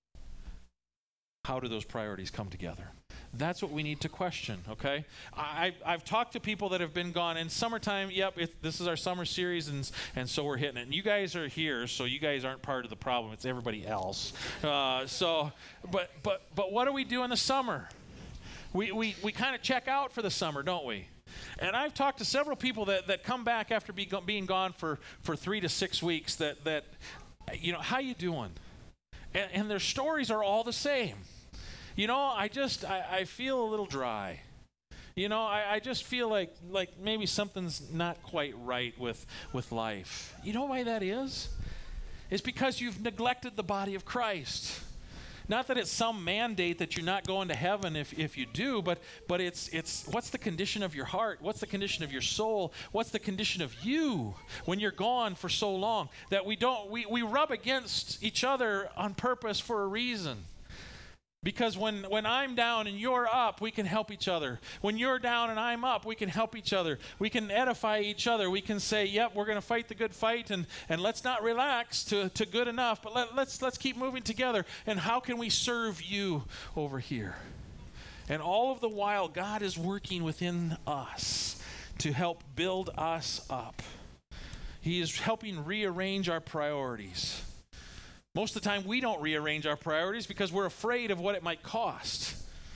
how do those priorities come together? That's what we need to question, okay? I, I've talked to people that have been gone in summertime. Yep, it, this is our summer series, and, and so we're hitting it. And you guys are here, so you guys aren't part of the problem. It's everybody else. Uh, so, but but but what do we do in the summer? We we we kind of check out for the summer, don't we? And I've talked to several people that, that come back after be go, being gone for, for three to six weeks. That that you know, how you doing? And, and their stories are all the same. You know, I just, I, I feel a little dry. You know, I, I just feel like like maybe something's not quite right with, with life. You know why that is? It's because you've neglected the body of Christ. Not that it's some mandate that you're not going to heaven if, if you do, but but it's it's what's the condition of your heart? What's the condition of your soul? What's the condition of you when you're gone for so long? That we don't, we, we rub against each other on purpose for a reason. Because when, when I'm down and you're up, we can help each other. When you're down and I'm up, we can help each other. We can edify each other. We can say, yep, we're going to fight the good fight, and, and let's not relax to, to good enough, but let, let's, let's keep moving together. And how can we serve you over here? And all of the while, God is working within us to help build us up. He is helping rearrange our priorities. Most of the time, we don't rearrange our priorities because we're afraid of what it might cost,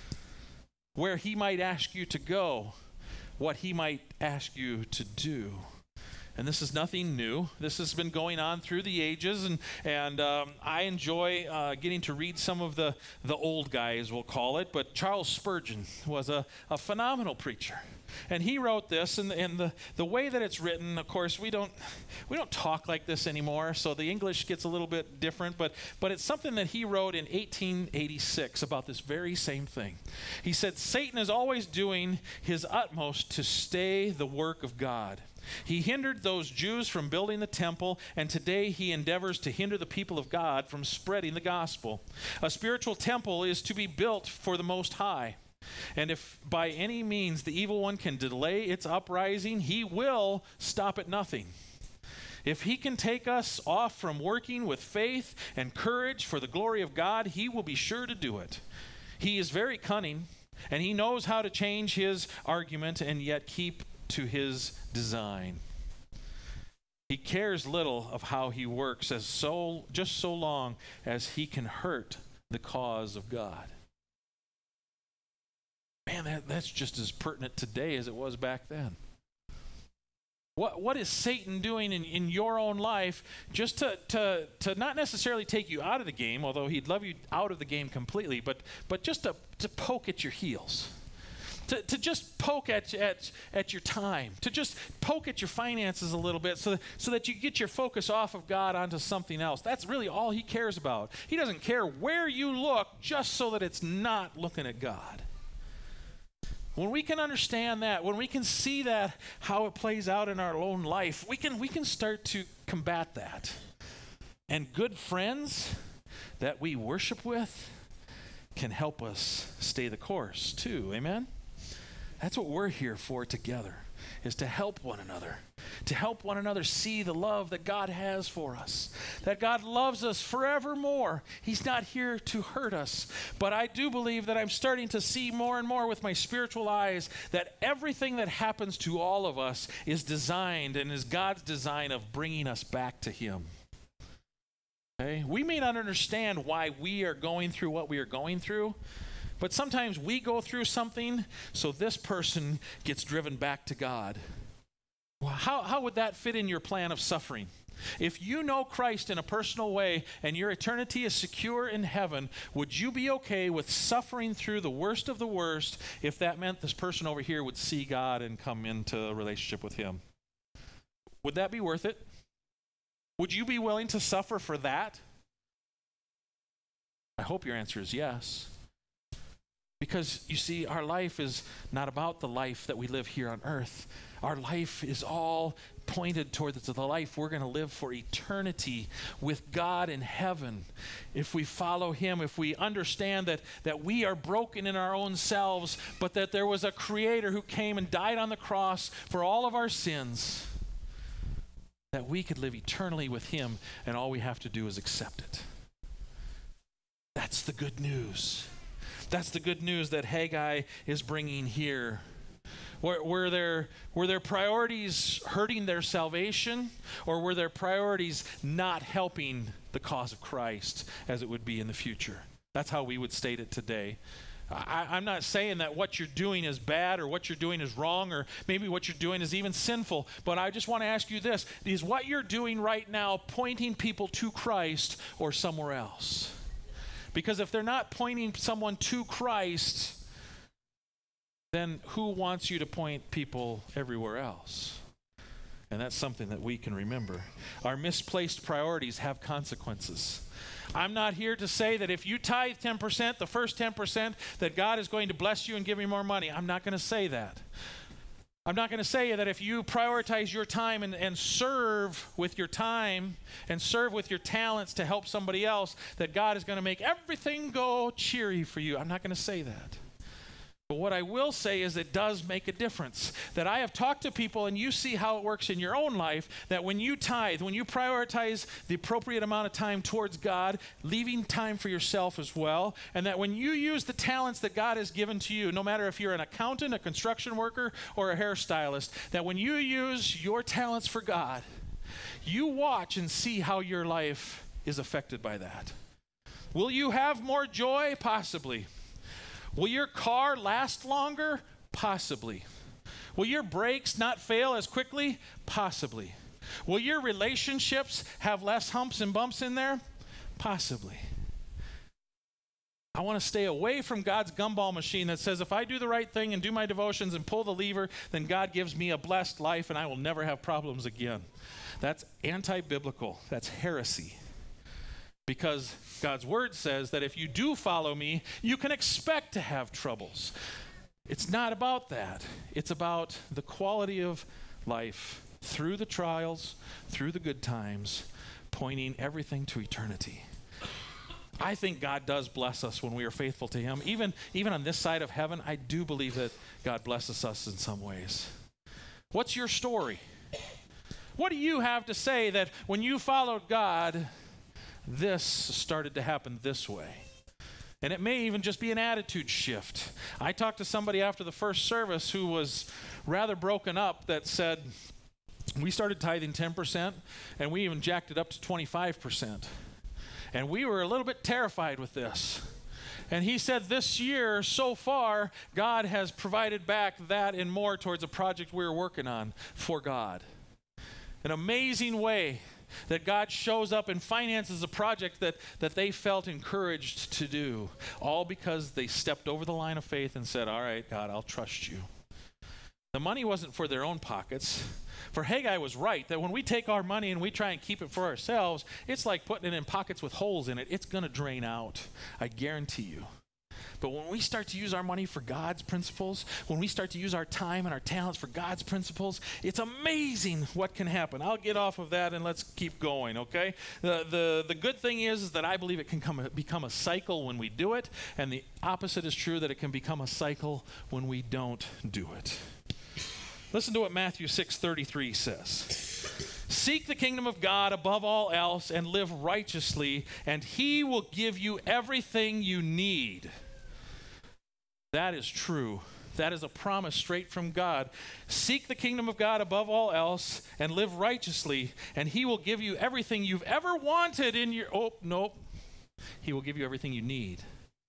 where he might ask you to go, what he might ask you to do. And this is nothing new. This has been going on through the ages, and and um, I enjoy uh, getting to read some of the, the old guys, we'll call it. But Charles Spurgeon was a, a phenomenal preacher. And he wrote this, and, and the, the way that it's written, of course, we don't we don't talk like this anymore, so the English gets a little bit different, but, but it's something that he wrote in eighteen eighty-six about this very same thing. He said, Satan is always doing his utmost to stay the work of God. He hindered those Jews from building the temple, and today he endeavors to hinder the people of God from spreading the gospel. A spiritual temple is to be built for the Most High. And if by any means the evil one can delay its uprising, he will stop at nothing. If he can take us off from working with faith and courage for the glory of God, he will be sure to do it. He is very cunning, and he knows how to change his argument and yet keep to his design. He cares little of how he works, as so just so long as he can hurt the cause of God. Man, that, that's just as pertinent today as it was back then. What what is Satan doing in, in your own life just to, to to not necessarily take you out of the game, although he'd love you out of the game completely, but but just to, to poke at your heels? to, to just poke at, at, at your time, to just poke at your finances a little bit so that, so that you get your focus off of God onto something else. That's really all he cares about. He doesn't care where you look, just so that it's not looking at God. When we can understand that, when we can see that, how it plays out in our own life, we can, we can start to combat that. And good friends that we worship with can help us stay the course too. Amen? That's what we're here for together, is to help one another, to help one another see the love that God has for us, that God loves us forevermore. He's not here to hurt us. But I do believe that I'm starting to see more and more with my spiritual eyes that everything that happens to all of us is designed and is God's design of bringing us back to him. Okay? We may not understand why we are going through what we are going through, but sometimes we go through something so this person gets driven back to God. Well, how, how would that fit in your plan of suffering? If you know Christ in a personal way and your eternity is secure in heaven, would you be okay with suffering through the worst of the worst if that meant this person over here would see God and come into a relationship with him? Would that be worth it? Would you be willing to suffer for that? I hope your answer is yes. Because, you see, our life is not about the life that we live here on earth. Our life is all pointed toward the life we're going to live for eternity with God in heaven. If we follow him, if we understand that, that we are broken in our own selves, but that there was a creator who came and died on the cross for all of our sins, that we could live eternally with him, and all we have to do is accept it. That's the good news. That's the good news that Haggai is bringing here. Were, were, their, were their priorities hurting their salvation, or were their priorities not helping the cause of Christ as it would be in the future? That's how we would state it today. I, I'm not saying that what you're doing is bad or what you're doing is wrong or maybe what you're doing is even sinful, but I just want to ask you this. Is what you're doing right now pointing people to Christ or somewhere else? Because if they're not pointing someone to Christ, then who wants you to point people everywhere else? And that's something that we can remember. Our misplaced priorities have consequences. I'm not here to say that if you tithe ten percent, the first ten percent, that God is going to bless you and give you more money. I'm not going to say that. I'm not going to say that if you prioritize your time and, and serve with your time and serve with your talents to help somebody else, that God is going to make everything go cheery for you. I'm not going to say that. But what I will say is it does make a difference. That I have talked to people, and you see how it works in your own life, that when you tithe, when you prioritize the appropriate amount of time towards God, leaving time for yourself as well, and that when you use the talents that God has given to you, no matter if you're an accountant, a construction worker, or a hairstylist, that when you use your talents for God, you watch and see how your life is affected by that. Will you have more joy? Possibly. Will your car last longer? Possibly. Will your brakes not fail as quickly? Possibly. Will your relationships have less humps and bumps in there? Possibly. I want to stay away from God's gumball machine that says if I do the right thing and do my devotions and pull the lever, then God gives me a blessed life and I will never have problems again. That's anti-biblical. That's heresy. Because God's word says that if you do follow me, you can expect to have troubles. It's not about that. It's about the quality of life through the trials, through the good times, pointing everything to eternity. I think God does bless us when we are faithful to him. Even, even on this side of heaven, I do believe that God blesses us in some ways. What's your story? What do you have to say that when you followed God, this started to happen this way? And it may even just be an attitude shift. I talked to somebody after the first service who was rather broken up that said, we started tithing ten percent and we even jacked it up to twenty-five percent. And we were a little bit terrified with this. And he said this year, so far, God has provided back that and more towards a project we were working on for God. An amazing way that God shows up and finances a project that, that they felt encouraged to do, all because they stepped over the line of faith and said, all right, God, I'll trust you. The money wasn't for their own pockets. For Haggai was right that when we take our money and we try and keep it for ourselves, it's like putting it in pockets with holes in it. It's going to drain out. I guarantee you. But when we start to use our money for God's principles, when we start to use our time and our talents for God's principles, it's amazing what can happen. I'll get off of that and let's keep going, okay? The the, the good thing is, is that I believe it can come a, become a cycle when we do it, and the opposite is true, that it can become a cycle when we don't do it. Listen to what Matthew six thirty-three says. Seek the kingdom of God above all else and live righteously, and he will give you everything you need. That is true. That is a promise straight from God. Seek the kingdom of God above all else and live righteously, and he will give you everything you've ever wanted in your... Oh, nope. He will give you everything you need.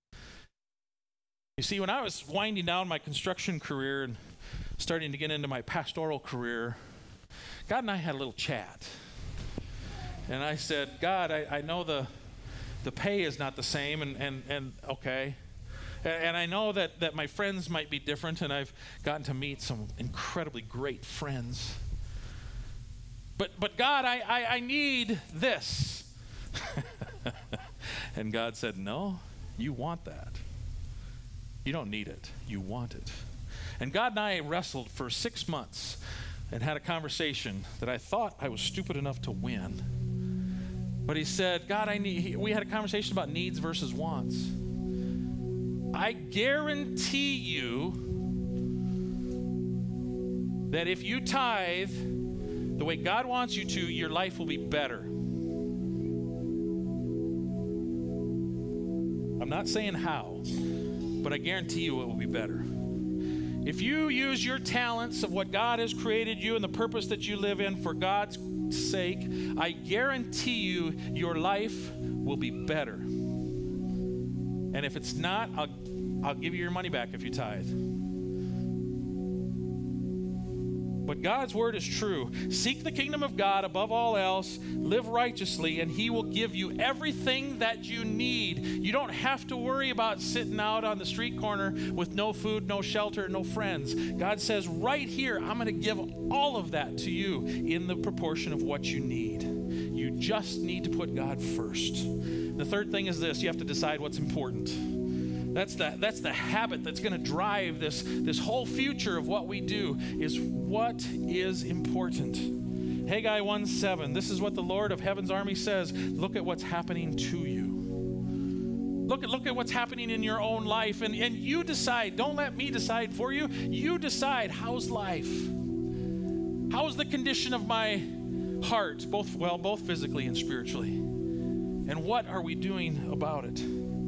You see, when I was winding down my construction career and starting to get into my pastoral career, God and I had a little chat. And I said, God, I, I know the the pay is not the same, and, and, and okay. And, and I know that, that my friends might be different, and I've gotten to meet some incredibly great friends. But but God, I, I, I need this. And God said, no, you want that. You don't need it. You want it. And God and I wrestled for six months and had a conversation that I thought I was stupid enough to win. But he said, God, I need, we had a conversation about needs versus wants. I guarantee you that if you tithe the way God wants you to, your life will be better. I'm not saying how, but I guarantee you it will be better. If you use your talents of what God has created you and the purpose that you live in for God's sake, I guarantee you your life will be better. And if it's not, I'll, I'll give you your money back if you tithe. But God's word is true. Seek the kingdom of God above all else, live righteously, and he will give you everything that you need. You don't have to worry about sitting out on the street corner with no food, no shelter, no friends. God says, right here, I'm going to give all of that to you in the proportion of what you need. You just need to put God first. The third thing is this: you have to decide what's important. That's the, that's the habit that's going to drive this, this whole future of what we do, is what is important. Haggai one seven, this is what the Lord of Heaven's army says. Look at what's happening to you. Look at, look at what's happening in your own life, and, and you decide. Don't let me decide for you. You decide, how's life? How's the condition of my heart, both, well, both physically and spiritually? And what are we doing about it?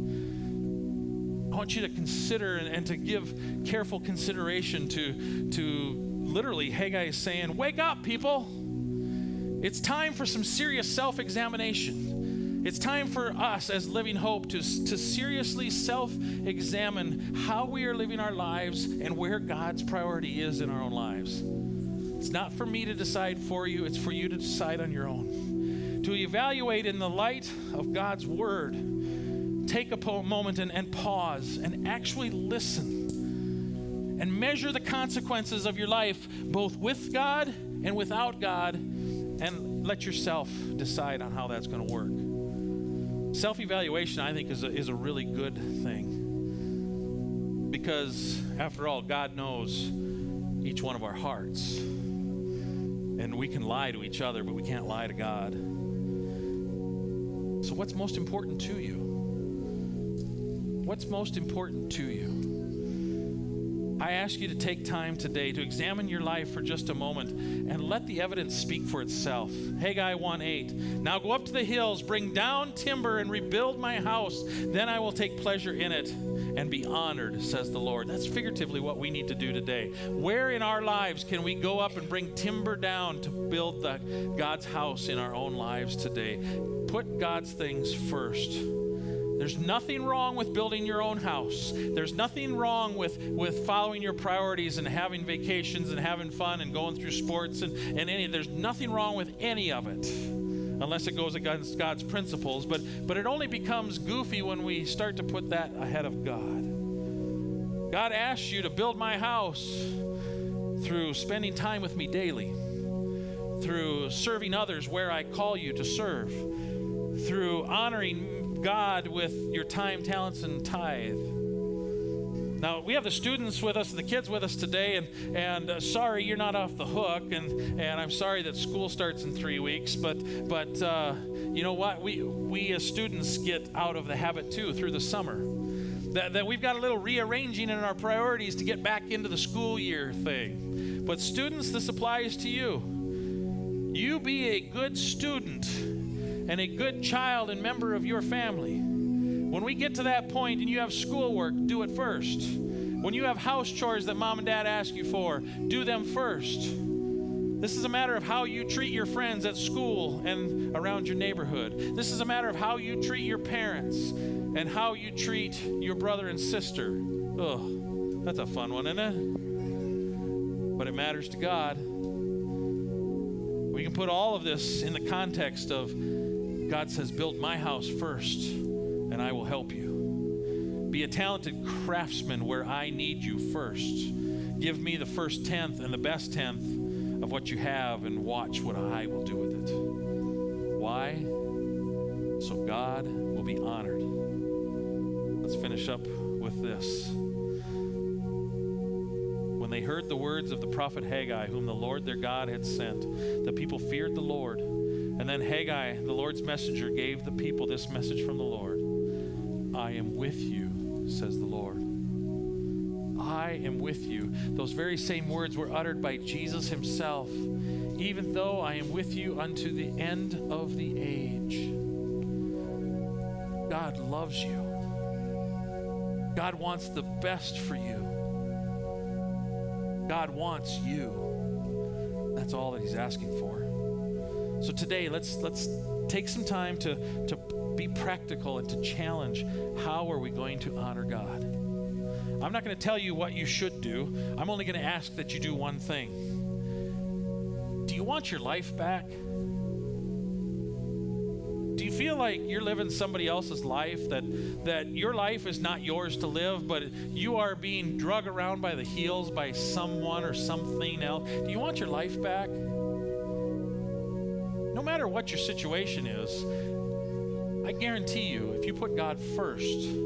I want you to consider and, and to give careful consideration to, to literally Haggai is saying, wake up, people. It's time for some serious self-examination. It's time for us as Living Hope to, to seriously self-examine how we are living our lives and where God's priority is in our own lives. It's not for me to decide for you. It's for you to decide on your own. To evaluate in the light of God's word. Take a po- moment and, and pause and actually listen and measure the consequences of your life, both with God and without God, and let yourself decide on how that's going to work. Self-evaluation, I think, is a, is a really good thing, because after all, God knows each one of our hearts, and we can lie to each other, but we can't lie to God. So what's most important to you? What's most important to you? I ask you to take time today to examine your life for just a moment and let the evidence speak for itself. Haggai one eight, now go up to the hills, bring down timber and rebuild my house. Then I will take pleasure in it and be honored, says the Lord. That's figuratively what we need to do today. Where in our lives can we go up and bring timber down to build the, God's house in our own lives today? Put God's things first. There's nothing wrong with building your own house. There's nothing wrong with, with following your priorities and having vacations and having fun and going through sports and, and any. There's nothing wrong with any of it. unless it goes against God's principles. But, but it only becomes goofy when we start to put that ahead of God. God asks you to build my house through spending time with me daily, through serving others where I call you to serve, through honoring God with your time, talents, and tithe. Now, we have the students with us, the kids with us today, and, and uh, sorry you're not off the hook, and, and I'm sorry that school starts in three weeks, but, but uh, you know what? We, we as students get out of the habit, too, through the summer. That, that we've got a little rearranging in our priorities to get back into the school year thing. But students, this applies to you. You be a good student and a good child and member of your family. When we get to that point and you have schoolwork, do it first. When you have house chores that mom and dad ask you for, do them first. This is a matter of how you treat your friends at school and around your neighborhood. This is a matter of how you treat your parents and how you treat your brother and sister. Oh, that's a fun one, isn't it? But it matters to God. We can put all of this in the context of God says, build my house first, and I will help you. Be a talented craftsman where I need you first. Give me the first tenth and the best tenth of what you have, and watch what I will do with it. Why? So God will be honored. Let's finish up with this. When they heard the words of the prophet Haggai, whom the Lord their God had sent, the people feared the Lord. And then Haggai, the Lord's messenger, gave the people this message from the Lord. I am with you, says the Lord. I am with you. Those very same words were uttered by Jesus himself. Even though I am with you unto the end of the age. God loves you. God wants the best for you. God wants you. That's all that he's asking for. So today, let's let's take some time to, to be practical and to challenge, how are we going to honor God? I'm not going to tell you what you should do. I'm only going to ask that you do one thing. Do you want your life back? Do you feel like you're living somebody else's life, that, that your life is not yours to live, but you are being drug around by the heels by someone or something else? Do you want your life back? No matter what your situation is, I guarantee you, if you put God first,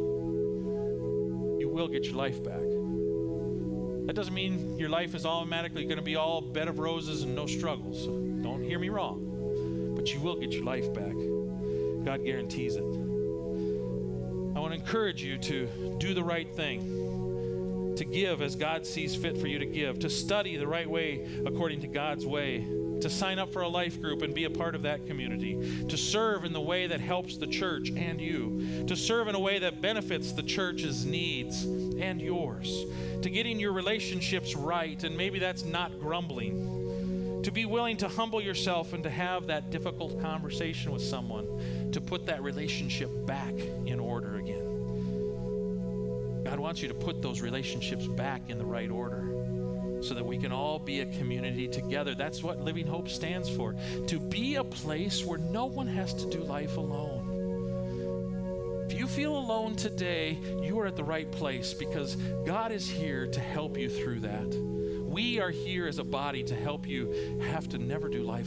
you will get your life back. That doesn't mean your life is automatically going to be all bed of roses and no struggles. So don't hear me wrong. But you will get your life back. God guarantees it. I want to encourage you to do the right thing, to give as God sees fit for you to give, to study the right way according to God's way, to sign up for a life group and be a part of that community, to serve in the way that helps the church and you, to serve in a way that benefits the church's needs and yours, to getting your relationships right, and maybe that's not grumbling, to be willing to humble yourself and to have that difficult conversation with someone, to put that relationship back in order again. God wants you to put those relationships back in the right order, so that we can all be a community together. That's what Living Hope stands for. To be a place where no one has to do life alone. If you feel alone today, you are at the right place, because God is here to help you through that. We are here as a body to help you have to never do life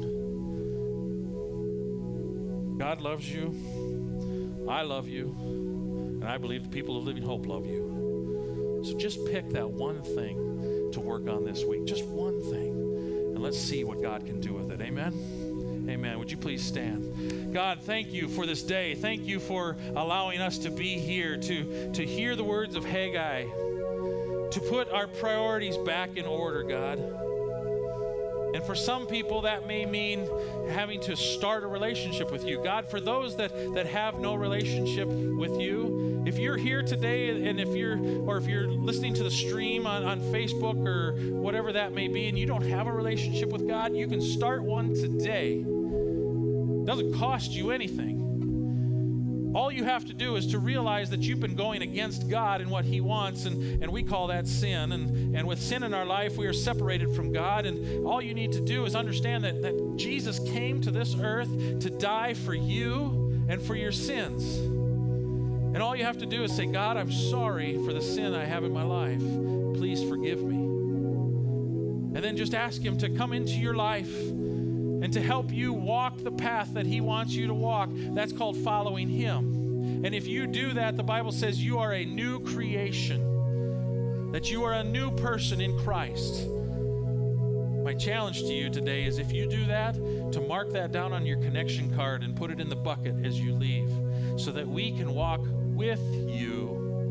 alone. God loves you. I love you. And I believe the people of Living Hope love you. So just pick that one thing to work on this week. Just one thing. And let's see what God can do with it. Amen? Amen. Would you please stand? God, thank you for this day. Thank you for allowing us to be here, to, to hear the words of Haggai, to put our priorities back in order, God. And for some people, that may mean having to start a relationship with you. God, for those that, that have no relationship with you, if you're here today, and if you're, or if you're listening to the stream on, on Facebook or whatever that may be, and you don't have a relationship with God, you can start one today. It doesn't cost you anything. All you have to do is to realize that you've been going against God and what he wants, and, and we call that sin. And, and with sin in our life, we are separated from God. And all you need to do is understand that, that Jesus came to this earth to die for you and for your sins. And all you have to do is say, God, I'm sorry for the sin I have in my life. Please forgive me. And then just ask him to come into your life and to help you walk the path that he wants you to walk. That's called following him. And if you do that, the Bible says you are a new creation, that you are a new person in Christ. My challenge to you today is, if you do that, to mark that down on your connection card and put it in the bucket as you leave, so that we can walk with you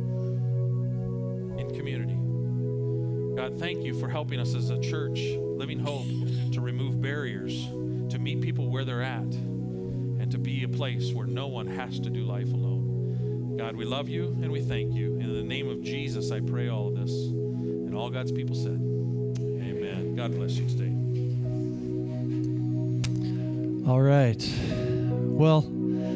in community. God, thank you for helping us as a church, Living Hope, to remove barriers, to meet people where they're at, and to be a place where no one has to do life alone. God, we love you and we thank you. In the name of Jesus, I pray all of this. And all God's people said, amen. God bless you today. All right. Well,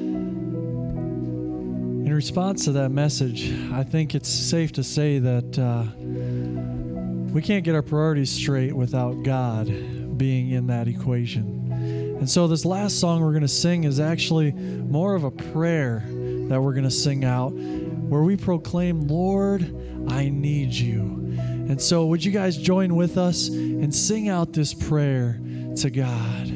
in response to that message, I think it's safe to say that uh, we can't get our priorities straight without God being in that equation. And so this last song we're going to sing is actually more of a prayer that we're going to sing out, where we proclaim, Lord, I need you. And so would you guys join with us and sing out this prayer to God?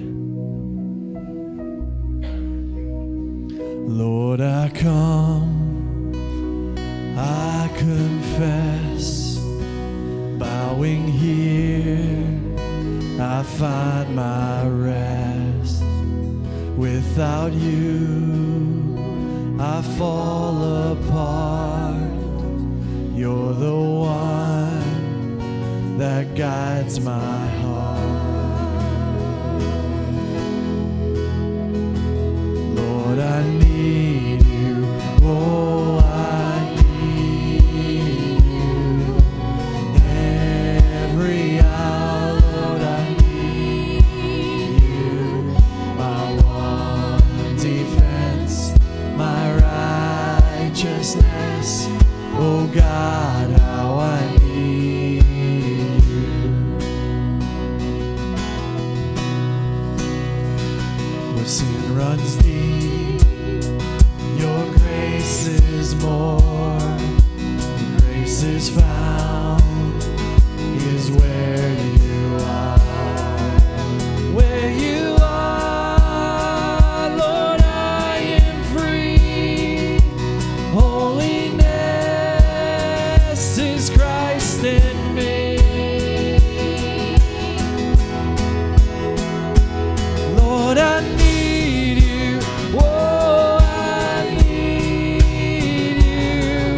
Lord, I come, I confess, bowing here, I find my rest. Without you, I fall apart. You're the one that guides my heart. Lord, I need you. Oh, I need you. Every hour, Lord, I need you. My one defense, my righteousness. Oh God, how I need you. Where sin runs deep, your grace is more. Where grace is found is where you are. Where you are, Lord, I am free. Holiness is Christ in me. Lord, I need you. Oh, I need you.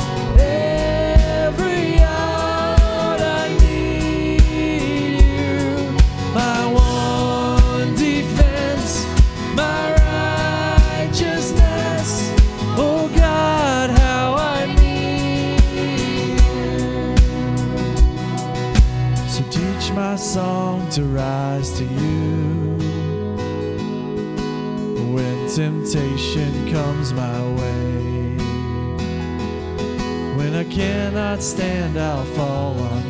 Every hour I need you. My one defense, my righteousness. Oh God, how I need you. So teach my song to rise to you. When temptation comes my way, when I cannot stand, I'll fall on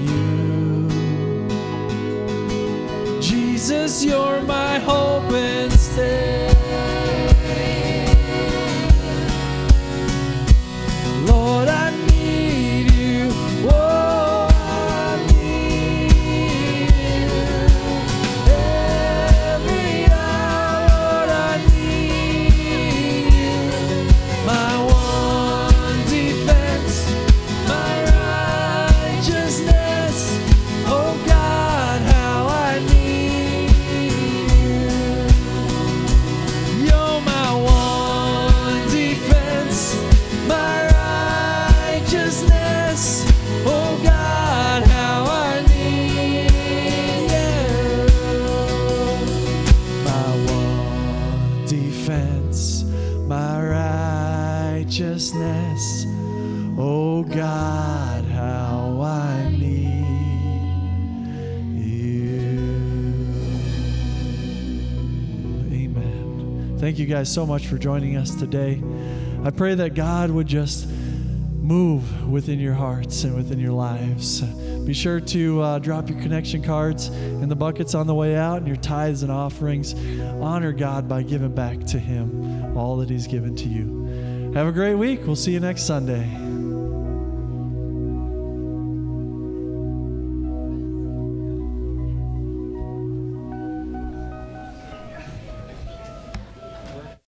you. Jesus, you're my hope and stay. Lord, I need you. Oh, I need you. Every hour, Lord, I need you. My one defense, my righteousness. Oh God, how I need you. You're my one defense, my righteousness. Oh God, how I need you. My one defense, my righteousness. Oh God, how I need you. Amen. Thank you guys so much for joining us today. I pray that God would just move within your hearts and within your lives. Be sure to uh, drop your connection cards in the buckets on the way out, and your tithes and offerings. Honor God by giving back to Him all that He's given to you. Have a great week. We'll see you next Sunday.